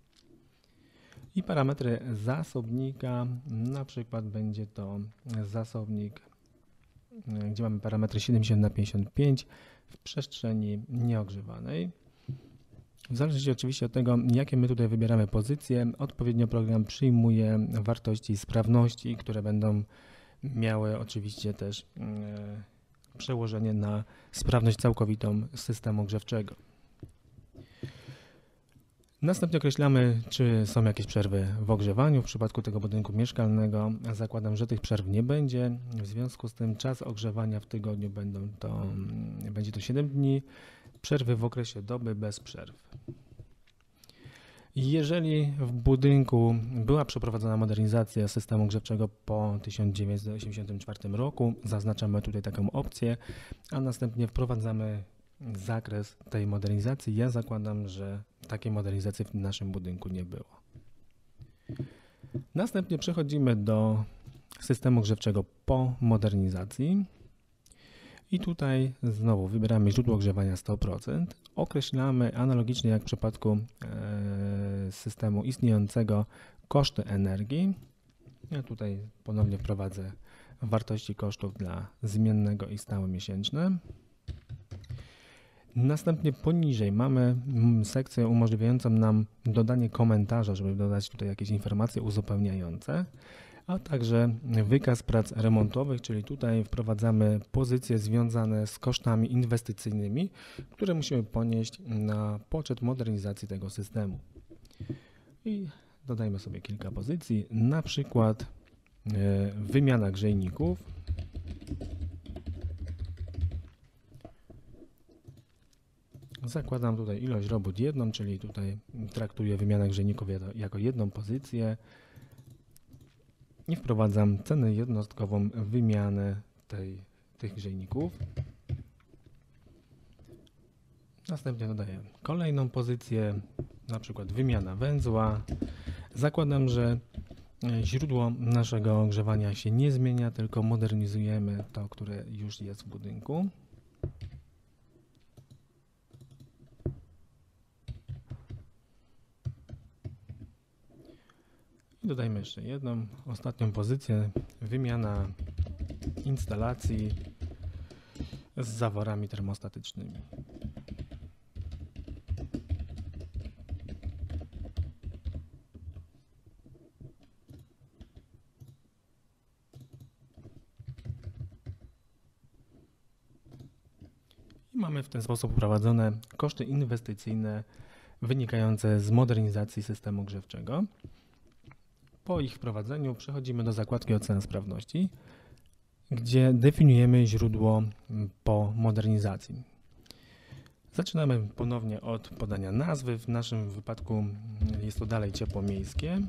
i parametry zasobnika, na przykład będzie to zasobnik, gdzie mamy parametry siedemdziesiąt na pięćdziesiąt pięć w przestrzeni nieogrzewanej. W zależności oczywiście od tego, jakie my tutaj wybieramy pozycje, odpowiednio program przyjmuje wartości sprawności, które będą miały oczywiście też przełożenie na sprawność całkowitą systemu grzewczego. Następnie określamy, czy są jakieś przerwy w ogrzewaniu. W przypadku tego budynku mieszkalnego zakładam, że tych przerw nie będzie. W związku z tym czas ogrzewania w tygodniu będą to, będzie to siedem dni, przerwy w okresie doby bez przerw. Jeżeli w budynku była przeprowadzona modernizacja systemu grzewczego po tysiąc dziewięćset osiemdziesiątym czwartym roku, zaznaczamy tutaj taką opcję, a następnie wprowadzamy zakres tej modernizacji. Ja zakładam, że takiej modernizacji w naszym budynku nie było. Następnie przechodzimy do systemu grzewczego po modernizacji i tutaj znowu wybieramy źródło ogrzewania sto procent. Określamy analogicznie jak w przypadku e, systemu istniejącego koszty energii. Ja tutaj ponownie wprowadzę wartości kosztów dla zmiennego i stałe miesięczne. Następnie poniżej mamy sekcję umożliwiającą nam dodanie komentarza, żeby dodać tutaj jakieś informacje uzupełniające, a także wykaz prac remontowych, czyli tutaj wprowadzamy pozycje związane z kosztami inwestycyjnymi, które musimy ponieść na poczet modernizacji tego systemu. I dodajmy sobie kilka pozycji, na przykład wymiana grzejników. Zakładam tutaj ilość robót jedną, czyli tutaj traktuję wymianę grzejników jako jedną pozycję i wprowadzam cenę jednostkową wymianę tej, tych grzejników. Następnie dodaję kolejną pozycję, na przykład wymiana węzła. Zakładam, że źródło naszego ogrzewania się nie zmienia, tylko modernizujemy to, które już jest w budynku. I dodajmy jeszcze jedną, ostatnią pozycję, wymiana instalacji z zaworami termostatycznymi. I mamy w ten sposób wprowadzone koszty inwestycyjne wynikające z modernizacji systemu grzewczego. Po ich wprowadzeniu przechodzimy do zakładki ocena sprawności, gdzie definiujemy źródło po modernizacji. Zaczynamy ponownie od podania nazwy. W naszym wypadku jest to dalej ciepło miejskie.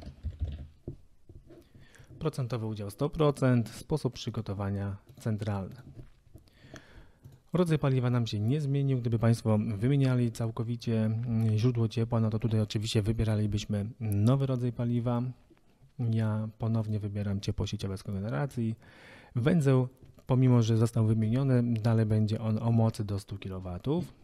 Procentowy udział sto procent, sposób przygotowania centralny. Rodzaj paliwa nam się nie zmienił. Gdyby Państwo wymieniali całkowicie źródło ciepła, no to tutaj oczywiście wybieralibyśmy nowy rodzaj paliwa. Ja ponownie wybieram ciepło sieciowe z kogeneracji. Węzeł, pomimo że został wymieniony, dalej będzie on o mocy do stu kilowatów.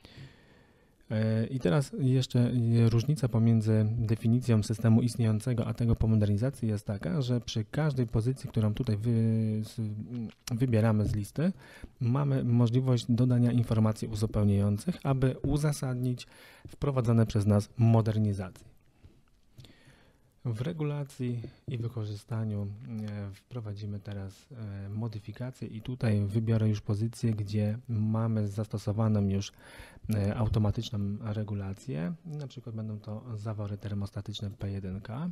I teraz jeszcze różnica pomiędzy definicją systemu istniejącego a tego po modernizacji jest taka, że przy każdej pozycji, którą tutaj wy, wybieramy z listy, mamy możliwość dodania informacji uzupełniających, aby uzasadnić wprowadzone przez nas modernizacje. W regulacji i wykorzystaniu wprowadzimy teraz modyfikacje i tutaj wybiorę już pozycję, gdzie mamy zastosowaną już automatyczną regulację. Na przykład będą to zawory termostatyczne P jeden K.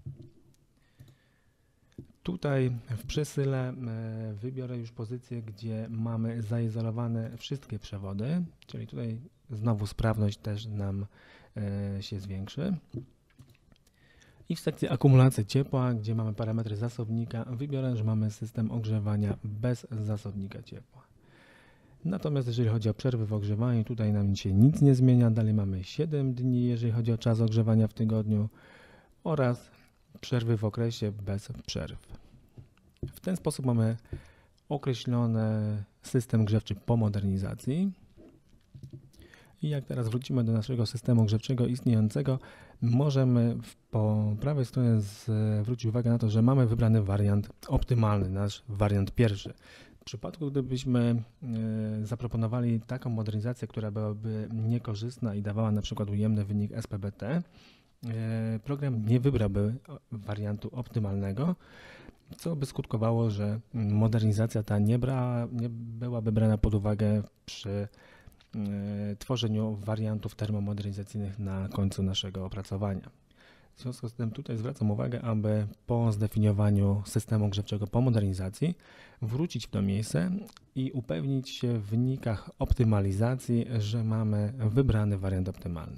Tutaj w przesyle wybiorę już pozycję, gdzie mamy zaizolowane wszystkie przewody, czyli tutaj znowu sprawność też nam się zwiększy. I w sekcji akumulacji ciepła, gdzie mamy parametry zasobnika, wybiorę, że mamy system ogrzewania bez zasobnika ciepła. Natomiast jeżeli chodzi o przerwy w ogrzewaniu, tutaj nam się nic nie zmienia. Dalej mamy siedem dni, jeżeli chodzi o czas ogrzewania w tygodniu oraz przerwy w okresie bez przerw. W ten sposób mamy określony system grzewczy po modernizacji. I jak teraz wrócimy do naszego systemu grzewczego istniejącego, możemy po prawej stronie zwrócić uwagę na to, że mamy wybrany wariant optymalny, nasz wariant pierwszy. W przypadku, gdybyśmy zaproponowali taką modernizację, która byłaby niekorzystna i dawała na przykład ujemny wynik S P B T, program nie wybrałby wariantu optymalnego, co by skutkowało, że modernizacja ta nie, bra, nie byłaby brana pod uwagę przy tworzeniu wariantów termomodernizacyjnych na końcu naszego opracowania. W związku z tym tutaj zwracam uwagę, aby po zdefiniowaniu systemu grzewczego po modernizacji wrócić w to miejsce i upewnić się w wynikach optymalizacji, że mamy wybrany wariant optymalny.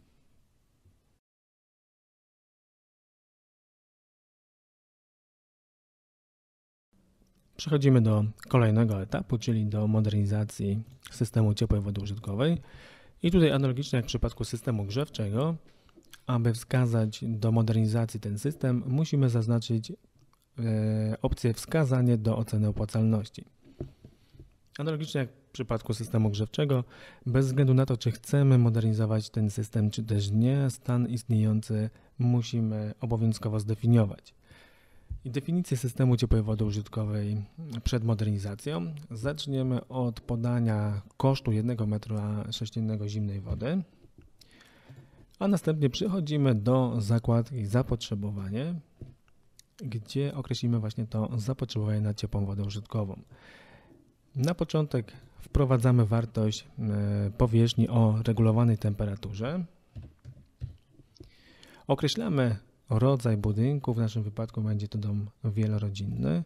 Przechodzimy do kolejnego etapu, czyli do modernizacji systemu ciepłej wody użytkowej. I tutaj analogicznie jak w przypadku systemu grzewczego, aby wskazać do modernizacji ten system, musimy zaznaczyć e, opcję wskazanie do oceny opłacalności. Analogicznie jak w przypadku systemu grzewczego, bez względu na to, czy chcemy modernizować ten system, czy też nie, stan istniejący musimy obowiązkowo zdefiniować. I definicję systemu ciepłej wody użytkowej przed modernizacją zaczniemy od podania kosztu jednego metra sześciennego zimnej wody, a następnie przechodzimy do zakładki zapotrzebowanie, gdzie określimy właśnie to zapotrzebowanie na ciepłą wodę użytkową. Na początek wprowadzamy wartość powierzchni o regulowanej temperaturze. Określamy rodzaj budynku, w naszym wypadku będzie to dom wielorodzinny.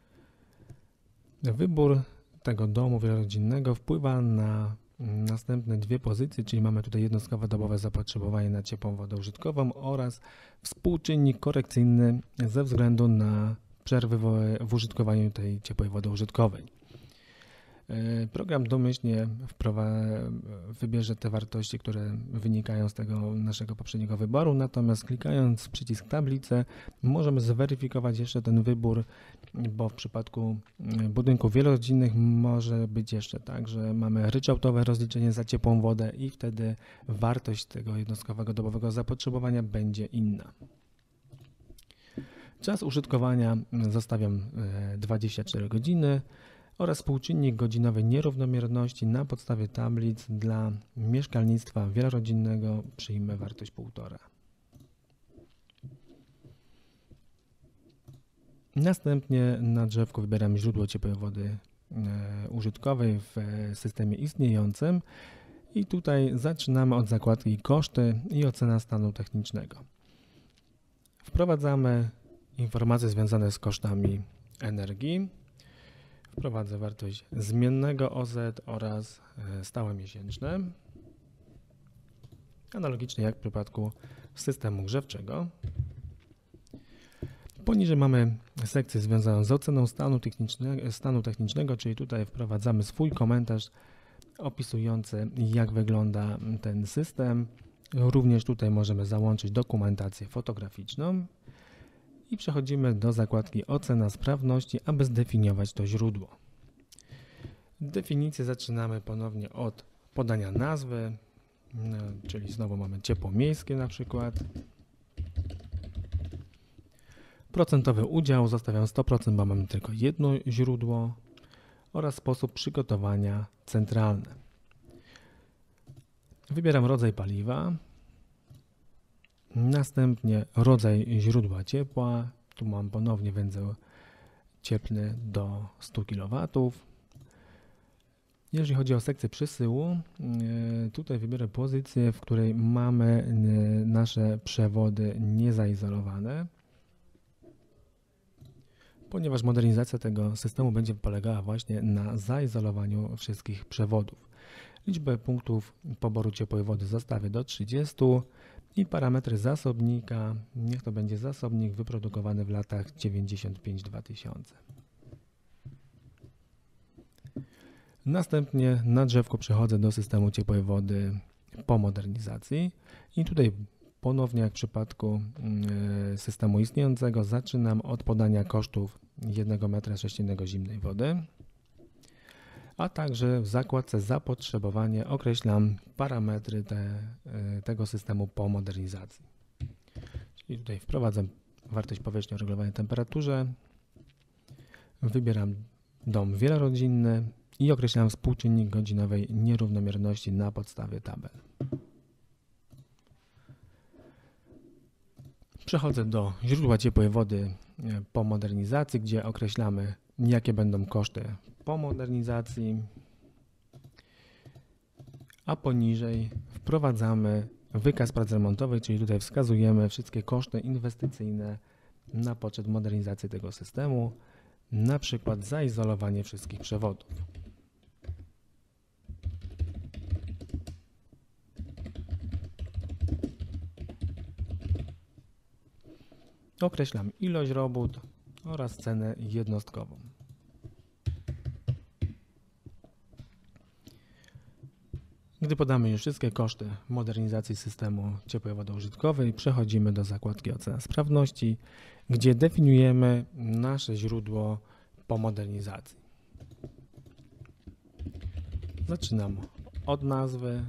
Wybór tego domu wielorodzinnego wpływa na następne dwie pozycje, czyli mamy tutaj jednostkowe dobowe zapotrzebowanie na ciepłą wodę użytkową oraz współczynnik korekcyjny ze względu na przerwy w użytkowaniu tej ciepłej wody użytkowej. Program domyślnie wybierze te wartości, które wynikają z tego naszego poprzedniego wyboru, natomiast klikając w przycisk tablicę możemy zweryfikować jeszcze ten wybór, bo w przypadku budynków wielorodzinnych może być jeszcze tak, że mamy ryczałtowe rozliczenie za ciepłą wodę i wtedy wartość tego jednostkowego dobowego zapotrzebowania będzie inna. Czas użytkowania zostawiam dwadzieścia cztery godziny. Oraz współczynnik godzinowej nierównomierności na podstawie tablic dla mieszkalnictwa wielorodzinnego przyjmę wartość półtora. Następnie na drzewku wybieram źródło ciepłej wody użytkowej w systemie istniejącym i tutaj zaczynamy od zakładki koszty i ocena stanu technicznego. Wprowadzamy informacje związane z kosztami energii. Wprowadzę wartość zmiennego O Z oraz stałe miesięczne. Analogicznie jak w przypadku systemu grzewczego. Poniżej mamy sekcję związaną z oceną stanu technicznego, stanu technicznego, czyli tutaj wprowadzamy swój komentarz opisujący, jak wygląda ten system. Również tutaj możemy załączyć dokumentację fotograficzną i przechodzimy do zakładki Ocena sprawności, aby zdefiniować to źródło. Definicję zaczynamy ponownie od podania nazwy, no, czyli znowu mamy ciepło miejskie na przykład. Procentowy udział zostawiam sto procent, bo mamy tylko jedno źródło oraz sposób przygotowania centralny. Wybieram rodzaj paliwa, następnie rodzaj źródła ciepła, tu mam ponownie węzeł cieplny do stu kilowatów. Jeżeli chodzi o sekcję przesyłu, tutaj wybieram pozycję, w której mamy nasze przewody niezaizolowane, ponieważ modernizacja tego systemu będzie polegała właśnie na zaizolowaniu wszystkich przewodów. Liczbę punktów poboru ciepłej wody zostawię do trzydziestu i parametry zasobnika, niech to będzie zasobnik wyprodukowany w latach dziewięćdziesiąt pięć do dwa tysiące. Następnie na drzewku przechodzę do systemu ciepłej wody po modernizacji i tutaj ponownie jak w przypadku systemu istniejącego zaczynam od podania kosztów jednego metra sześciennego zimnej wody, a także w zakładce zapotrzebowanie określam parametry te, tego systemu po modernizacji. Czyli tutaj wprowadzam wartość powierzchni o regulowanej temperaturze, wybieram dom wielorodzinny i określam współczynnik godzinowej nierównomierności na podstawie tabel. Przechodzę do źródła ciepłej wody po modernizacji, gdzie określamy, jakie będą koszty po modernizacji, a poniżej wprowadzamy wykaz prac remontowych, czyli tutaj wskazujemy wszystkie koszty inwestycyjne na poczet modernizacji tego systemu, na przykład zaizolowanie wszystkich przewodów. Określam ilość robót oraz cenę jednostkową. Gdy podamy już wszystkie koszty modernizacji systemu ciepłej wody użytkowej, przechodzimy do zakładki Ocena sprawności, gdzie definiujemy nasze źródło po modernizacji. Zaczynam od nazwy.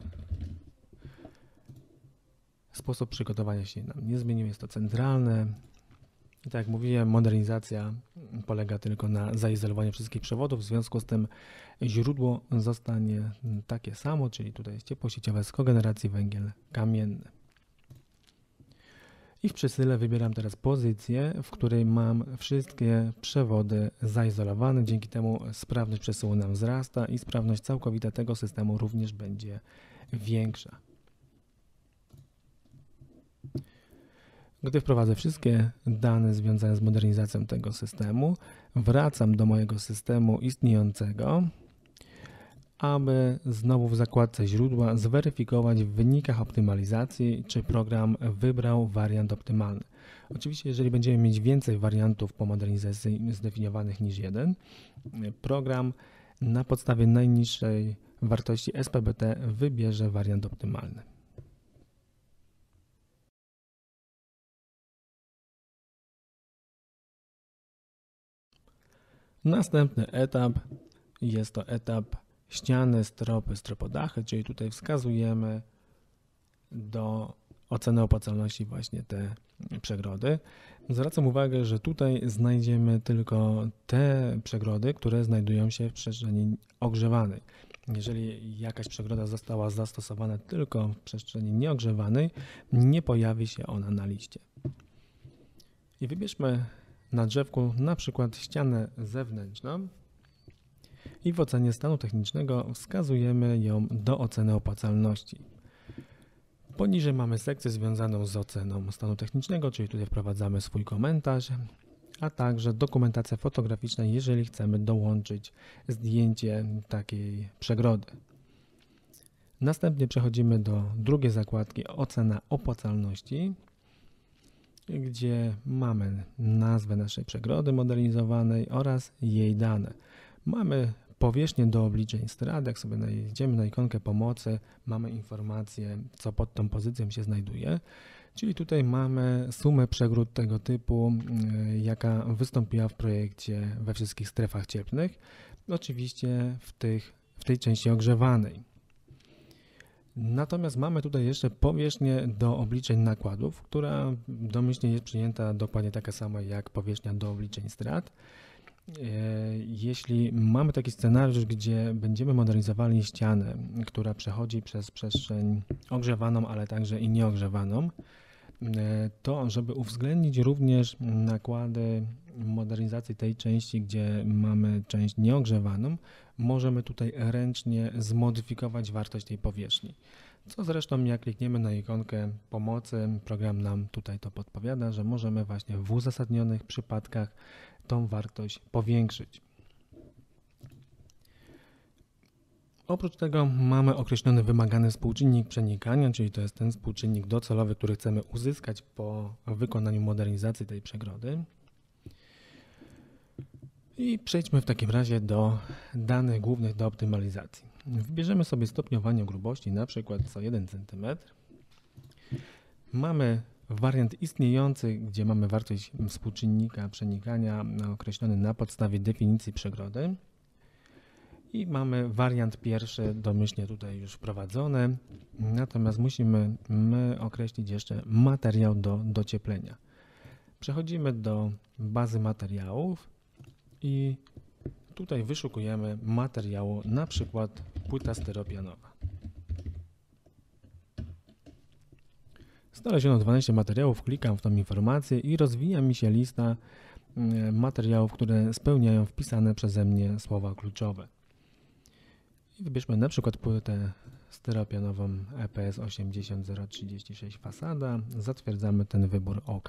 Sposób przygotowania się nam nie zmienił, jest to centralne. I tak jak mówiłem, modernizacja polega tylko na zaizolowaniu wszystkich przewodów, w związku z tym źródło zostanie takie samo, czyli tutaj jest ciepło sieciowe z kogeneracji węgiel kamienny. I w przesyle wybieram teraz pozycję, w której mam wszystkie przewody zaizolowane, dzięki temu sprawność przesyłu nam wzrasta i sprawność całkowita tego systemu również będzie większa. Gdy wprowadzę wszystkie dane związane z modernizacją tego systemu, wracam do mojego systemu istniejącego, aby znowu w zakładce źródła zweryfikować w wynikach optymalizacji, czy program wybrał wariant optymalny. Oczywiście, jeżeli będziemy mieć więcej wariantów po modernizacji zdefiniowanych niż jeden, program na podstawie najniższej wartości S P B T wybierze wariant optymalny. Następny etap jest to etap ściany, stropy, stropodachy, czyli tutaj wskazujemy do oceny opłacalności właśnie te przegrody. Zwracam uwagę, że tutaj znajdziemy tylko te przegrody, które znajdują się w przestrzeni ogrzewanej. Jeżeli jakaś przegroda została zastosowana tylko w przestrzeni nieogrzewanej, nie pojawi się ona na liście. I wybierzmy na drzewku na przykład ścianę zewnętrzną i w ocenie stanu technicznego wskazujemy ją do oceny opłacalności. Poniżej mamy sekcję związaną z oceną stanu technicznego, czyli tutaj wprowadzamy swój komentarz, a także dokumentacja fotograficzna, jeżeli chcemy dołączyć zdjęcie takiej przegrody. Następnie przechodzimy do drugiej zakładki Ocena opłacalności gdzie mamy nazwę naszej przegrody modernizowanej oraz jej dane. Mamy powierzchnię do obliczeń strat. Jak sobie idziemy na ikonkę pomocy, mamy informację, co pod tą pozycją się znajduje. Czyli tutaj mamy sumę przegród tego typu, jaka wystąpiła w projekcie we wszystkich strefach cieplnych, oczywiście w, tych, w tej części ogrzewanej. Natomiast mamy tutaj jeszcze powierzchnię do obliczeń nakładów, która domyślnie jest przyjęta dokładnie taka sama jak powierzchnia do obliczeń strat. Jeśli mamy taki scenariusz, gdzie będziemy modernizowali ścianę, która przechodzi przez przestrzeń ogrzewaną, ale także i nieogrzewaną, to żeby uwzględnić również nakłady modernizacji tej części, gdzie mamy część nieogrzewaną, możemy tutaj ręcznie zmodyfikować wartość tej powierzchni. Co zresztą jak klikniemy na ikonkę pomocy, program nam tutaj to podpowiada, że możemy właśnie w uzasadnionych przypadkach tą wartość powiększyć. Oprócz tego mamy określony wymagany współczynnik przenikania, czyli to jest ten współczynnik docelowy, który chcemy uzyskać po wykonaniu modernizacji tej przegrody. I przejdźmy w takim razie do danych głównych do optymalizacji. Wybierzemy sobie stopniowanie grubości, na przykład co jeden centymetr. Mamy wariant istniejący, gdzie mamy wartość współczynnika przenikania określony na podstawie definicji przegrody. I mamy wariant pierwszy domyślnie tutaj już wprowadzony, natomiast musimy my określić jeszcze materiał do docieplenia. Przechodzimy do bazy materiałów i tutaj wyszukujemy materiału, na przykład płyta styropianowa. Znaleziono dwanaście materiałów, klikam w tą informację i rozwija mi się lista materiałów, które spełniają wpisane przeze mnie słowa kluczowe. I wybierzmy na przykład płytę styropianową E P S osiemdziesiąt zero trzydzieści sześć fasada, zatwierdzamy ten wybór OK.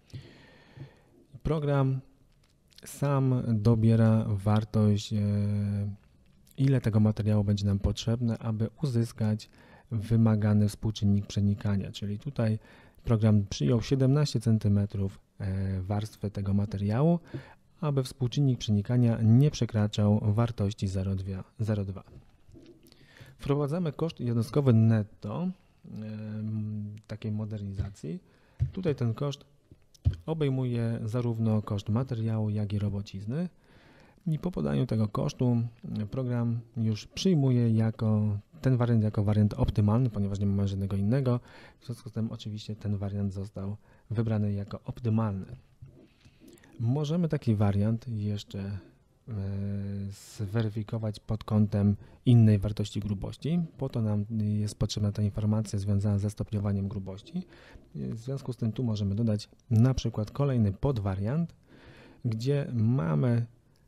Program sam dobiera wartość, ile tego materiału będzie nam potrzebne, aby uzyskać wymagany współczynnik przenikania, czyli tutaj program przyjął siedemnaście centymetrów warstwy tego materiału, aby współczynnik przenikania nie przekraczał wartości zero przecinek dwa. Wprowadzamy koszt jednostkowy netto takiej modernizacji. Tutaj ten koszt obejmuje zarówno koszt materiału, jak i robocizny. I po podaniu tego kosztu program już przyjmuje jako ten wariant jako wariant optymalny, ponieważ nie mamy żadnego innego. W związku z tym oczywiście ten wariant został wybrany jako optymalny. Możemy taki wariant jeszcze zweryfikować pod kątem innej wartości grubości. Po to nam jest potrzebna ta informacja związana ze stopniowaniem grubości. W związku z tym tu możemy dodać na przykład kolejny podwariant, gdzie mamy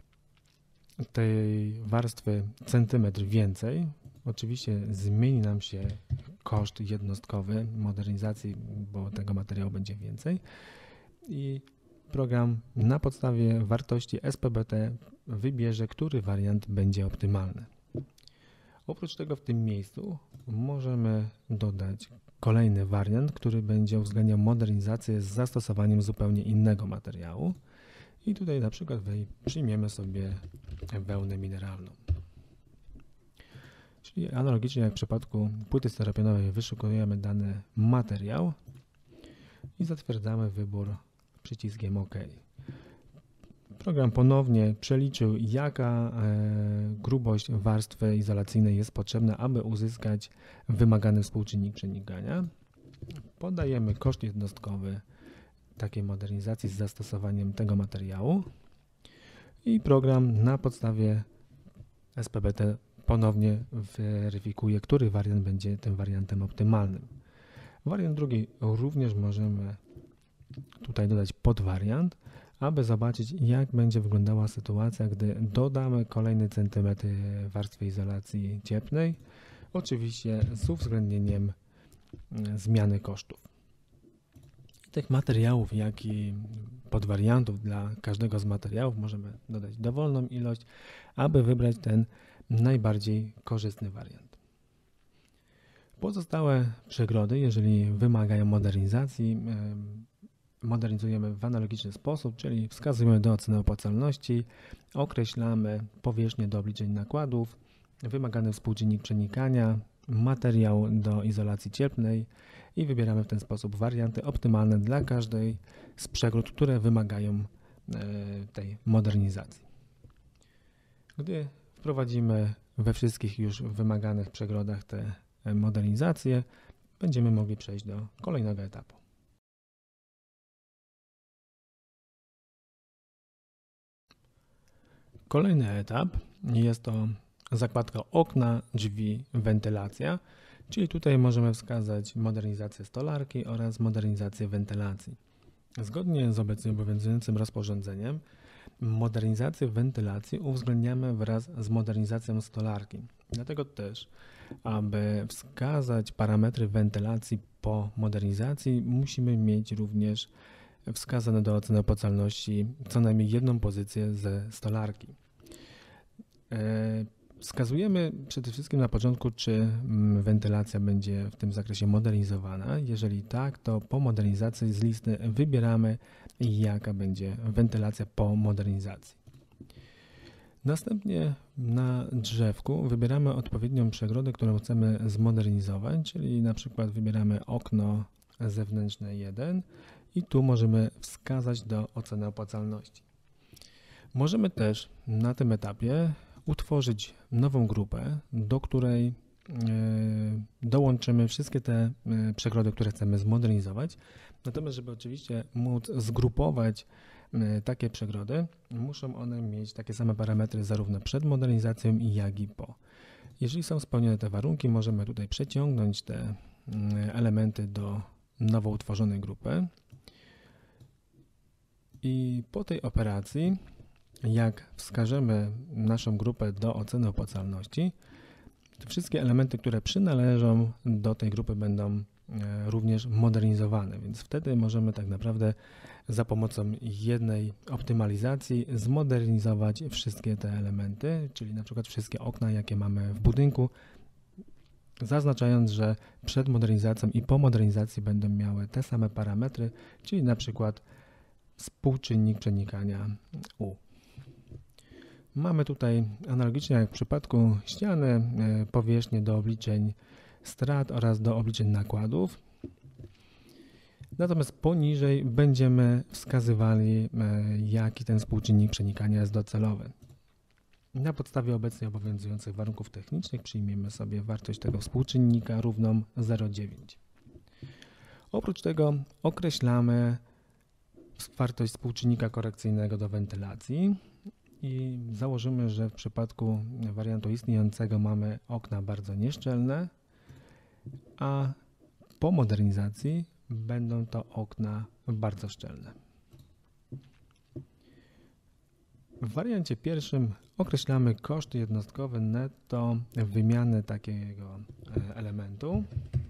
tej warstwy centymetr więcej. Oczywiście zmieni nam się koszt jednostkowy modernizacji, bo tego materiału będzie więcej. I program na podstawie wartości S P B T wybierze, który wariant będzie optymalny. Oprócz tego w tym miejscu możemy dodać kolejny wariant, który będzie uwzględniał modernizację z zastosowaniem zupełnie innego materiału. I tutaj na przykład przyjmiemy sobie wełnę mineralną. Czyli analogicznie jak w przypadku płyty styropianowej wyszukujemy dany materiał i zatwierdzamy wybór przyciskiem OK. Program ponownie przeliczył, jaka e, grubość warstwy izolacyjnej jest potrzebna, aby uzyskać wymagany współczynnik przenikania. Podajemy koszt jednostkowy takiej modernizacji z zastosowaniem tego materiału i program na podstawie S P B T ponownie weryfikuje, który wariant będzie tym wariantem optymalnym. Wariant drugi również możemy tutaj dodać podwariant, aby zobaczyć, jak będzie wyglądała sytuacja, gdy dodamy kolejny centymetr warstwy izolacji cieplnej, oczywiście z uwzględnieniem zmiany kosztów. Tych materiałów, jak i podwariantów dla każdego z materiałów możemy dodać dowolną ilość, aby wybrać ten najbardziej korzystny wariant. Pozostałe przegrody, jeżeli wymagają modernizacji, modernizujemy w analogiczny sposób, czyli wskazujemy do oceny opłacalności, określamy powierzchnię do obliczeń nakładów, wymagany współczynnik przenikania, materiał do izolacji cieplnej i wybieramy w ten sposób warianty optymalne dla każdej z przegród, które wymagają tej modernizacji. Gdy wprowadzimy we wszystkich już wymaganych przegrodach te modernizacje, będziemy mogli przejść do kolejnego etapu. Kolejny etap jest to zakładka okna, drzwi, wentylacja, czyli tutaj możemy wskazać modernizację stolarki oraz modernizację wentylacji. Zgodnie z obecnie obowiązującym rozporządzeniem modernizację wentylacji uwzględniamy wraz z modernizacją stolarki. Dlatego też, aby wskazać parametry wentylacji po modernizacji, musimy mieć również wskazane do oceny opłacalności co najmniej jedną pozycję ze stolarki. Wskazujemy przede wszystkim na początku, czy wentylacja będzie w tym zakresie modernizowana. Jeżeli tak, to po modernizacji z listy wybieramy, jaka będzie wentylacja po modernizacji. Następnie na drzewku wybieramy odpowiednią przegrodę, którą chcemy zmodernizować, czyli na przykład wybieramy okno zewnętrzne jeden i tu możemy wskazać do oceny opłacalności. Możemy też na tym etapie utworzyć nową grupę, do której dołączymy wszystkie te przegrody, które chcemy zmodernizować. Natomiast, żeby oczywiście móc zgrupować takie przegrody, muszą one mieć takie same parametry zarówno przed modernizacją, jak i po. Jeżeli są spełnione te warunki, możemy tutaj przeciągnąć te elementy do nowo utworzonej grupy. I po tej operacji, jak wskażemy naszą grupę do oceny opłacalności, to wszystkie elementy, które przynależą do tej grupy, będą również modernizowane, więc wtedy możemy tak naprawdę za pomocą jednej optymalizacji zmodernizować wszystkie te elementy, czyli na przykład wszystkie okna, jakie mamy w budynku, zaznaczając, że przed modernizacją i po modernizacji będą miały te same parametry, czyli na przykład współczynnik przenikania U. Mamy tutaj analogicznie jak w przypadku ściany powierzchnię do obliczeń strat oraz do obliczeń nakładów. Natomiast poniżej będziemy wskazywali, jaki ten współczynnik przenikania jest docelowy. Na podstawie obecnie obowiązujących warunków technicznych przyjmiemy sobie wartość tego współczynnika równą zero przecinek dziewięć. Oprócz tego określamy wartość współczynnika korekcyjnego do wentylacji i założymy, że w przypadku wariantu istniejącego mamy okna bardzo nieszczelne, a po modernizacji będą to okna bardzo szczelne. W wariancie pierwszym określamy koszty jednostkowe netto wymiany takiego elementu.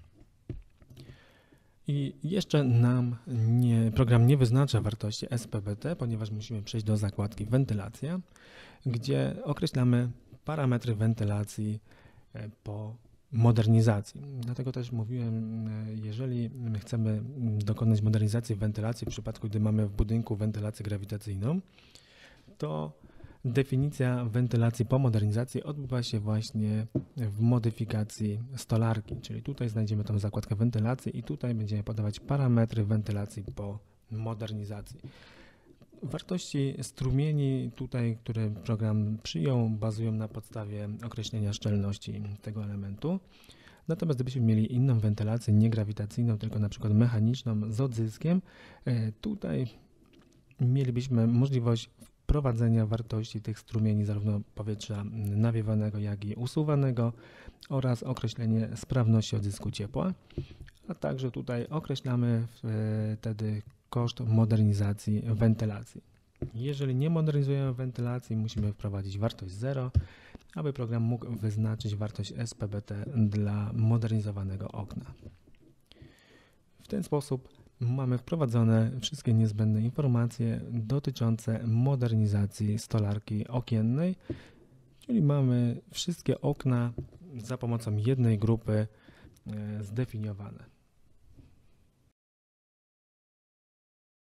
I jeszcze nam nie, program nie wyznacza wartości S P B T, ponieważ musimy przejść do zakładki wentylacja, gdzie określamy parametry wentylacji po modernizacji. Dlatego też mówiłem, jeżeli chcemy dokonać modernizacji wentylacji w przypadku, gdy mamy w budynku wentylację grawitacyjną, to definicja wentylacji po modernizacji odbywa się właśnie w modyfikacji stolarki, czyli tutaj znajdziemy tą zakładkę wentylacji i tutaj będziemy podawać parametry wentylacji po modernizacji. Wartości strumieni tutaj, które program przyjął, bazują na podstawie określenia szczelności tego elementu. Natomiast gdybyśmy mieli inną wentylację, nie grawitacyjną, tylko na przykład mechaniczną z odzyskiem, tutaj mielibyśmy możliwość wprowadzenia wartości tych strumieni zarówno powietrza nawiewanego, jak i usuwanego oraz określenie sprawności odzysku ciepła, a także tutaj określamy wtedy koszt modernizacji wentylacji. Jeżeli nie modernizujemy wentylacji, musimy wprowadzić wartość zero, aby program mógł wyznaczyć wartość S P B T dla modernizowanego okna. W ten sposób mamy wprowadzone wszystkie niezbędne informacje dotyczące modernizacji stolarki okiennej, czyli mamy wszystkie okna za pomocą jednej grupy zdefiniowane.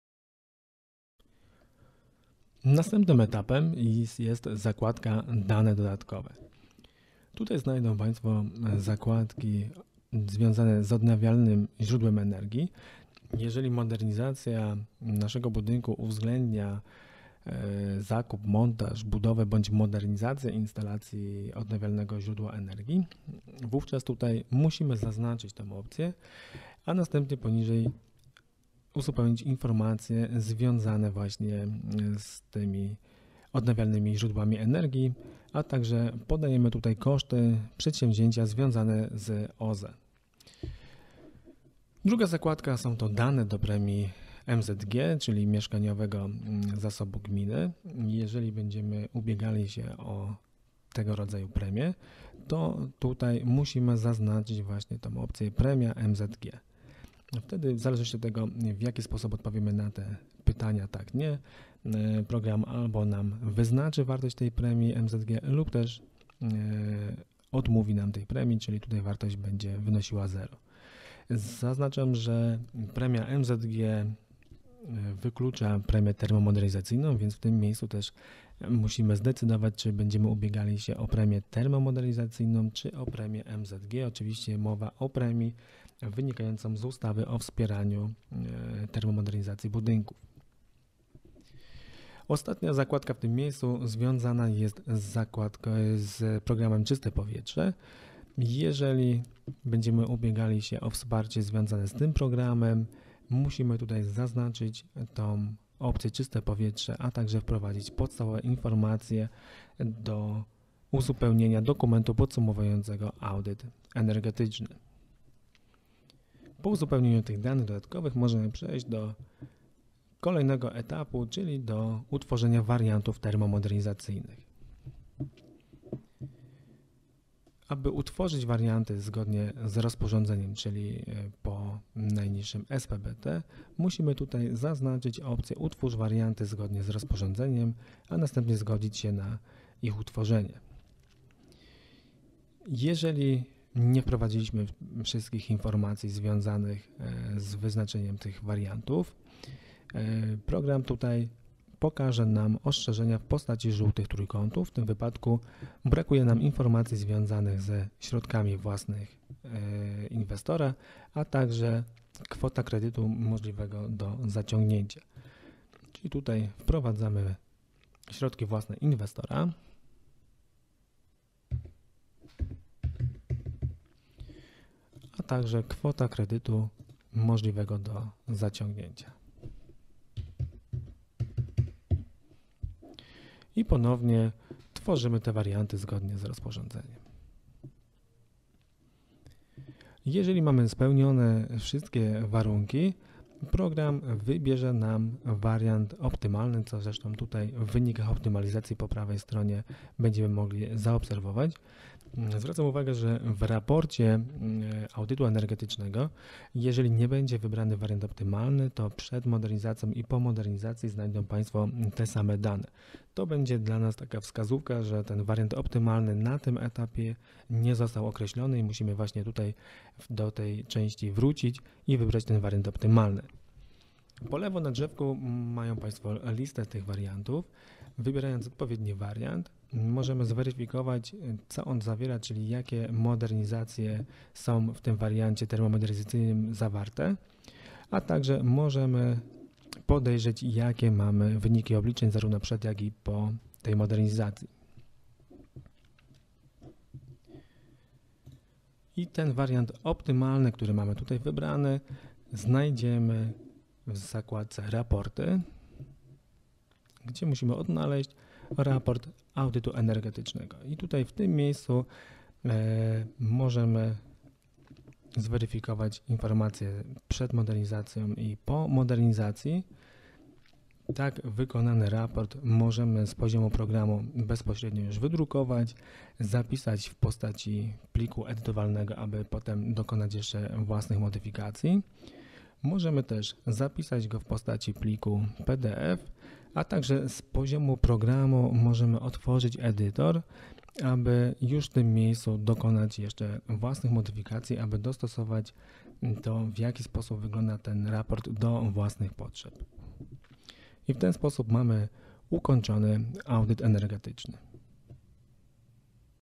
Następnym etapem jest, jest zakładka dane dodatkowe. Tutaj znajdą Państwo zakładki związane z odnawialnym źródłem energii. Jeżeli modernizacja naszego budynku uwzględnia zakup, montaż, budowę bądź modernizację instalacji odnawialnego źródła energii, wówczas tutaj musimy zaznaczyć tę opcję, a następnie poniżej uzupełnić informacje związane właśnie z tymi odnawialnymi źródłami energii, a także podajemy tutaj koszty przedsięwzięcia związane z O Z E. Druga zakładka są to dane do premii M Z G, czyli mieszkaniowego zasobu gminy. Jeżeli będziemy ubiegali się o tego rodzaju premię, to tutaj musimy zaznaczyć właśnie tą opcję premia M Z G. Wtedy w zależności od tego, w jaki sposób odpowiemy na te pytania, tak, nie, program albo nam wyznaczy wartość tej premii M Z G lub też odmówi nam tej premii, czyli tutaj wartość będzie wynosiła zero. Zaznaczam, że premia M Z G wyklucza premię termomodernizacyjną, więc w tym miejscu też musimy zdecydować, czy będziemy ubiegali się o premię termomodernizacyjną, czy o premię M Z G. Oczywiście mowa o premii wynikającą z ustawy o wspieraniu termomodernizacji budynków. Ostatnia zakładka w tym miejscu związana jest z zakładką z programem Czyste Powietrze. Jeżeli będziemy ubiegali się o wsparcie związane z tym programem, musimy tutaj zaznaczyć tą opcję Czyste Powietrze, a także wprowadzić podstawowe informacje do uzupełnienia dokumentu podsumowującego audyt energetyczny. Po uzupełnieniu tych danych dodatkowych możemy przejść do kolejnego etapu, czyli do utworzenia wariantów termomodernizacyjnych. Aby utworzyć warianty zgodnie z rozporządzeniem, czyli po najniższym S P B T, musimy tutaj zaznaczyć opcję Utwórz warianty zgodnie z rozporządzeniem, a następnie zgodzić się na ich utworzenie. Jeżeli nie wprowadziliśmy wszystkich informacji związanych z wyznaczeniem tych wariantów, program tutaj pokaże nam ostrzeżenia w postaci żółtych trójkątów. W tym wypadku brakuje nam informacji związanych ze środkami własnych inwestora, a także kwota kredytu możliwego do zaciągnięcia. Czyli tutaj wprowadzamy środki własne inwestora. A także kwota kredytu możliwego do zaciągnięcia. I ponownie tworzymy te warianty zgodnie z rozporządzeniem. Jeżeli mamy spełnione wszystkie warunki, program wybierze nam wariant optymalny, co zresztą tutaj w wynikach optymalizacji po prawej stronie będziemy mogli zaobserwować. Zwracam uwagę, że w raporcie audytu energetycznego, jeżeli nie będzie wybrany wariant optymalny, to przed modernizacją i po modernizacji znajdą Państwo te same dane. To będzie dla nas taka wskazówka, że ten wariant optymalny na tym etapie nie został określony i musimy właśnie tutaj do tej części wrócić i wybrać ten wariant optymalny. Po lewo na drzewku mają Państwo listę tych wariantów. Wybierając odpowiedni wariant, możemy zweryfikować, co on zawiera, czyli jakie modernizacje są w tym wariancie termomodernizacyjnym zawarte, a także możemy podejrzeć, jakie mamy wyniki obliczeń zarówno przed, jak i po tej modernizacji. I ten wariant optymalny, który mamy tutaj wybrany, znajdziemy w zakładce Raporty, gdzie musimy odnaleźć raport audytu energetycznego. I tutaj w tym miejscu e, możemy zweryfikować informacje przed modernizacją i po modernizacji. Tak wykonany raport możemy z poziomu programu bezpośrednio już wydrukować, zapisać w postaci pliku edytowalnego, aby potem dokonać jeszcze własnych modyfikacji. Możemy też zapisać go w postaci pliku P D F, a także z poziomu programu możemy otworzyć edytor, aby już w tym miejscu dokonać jeszcze własnych modyfikacji, aby dostosować to, w jaki sposób wygląda ten raport do własnych potrzeb. I w ten sposób mamy ukończony audyt energetyczny.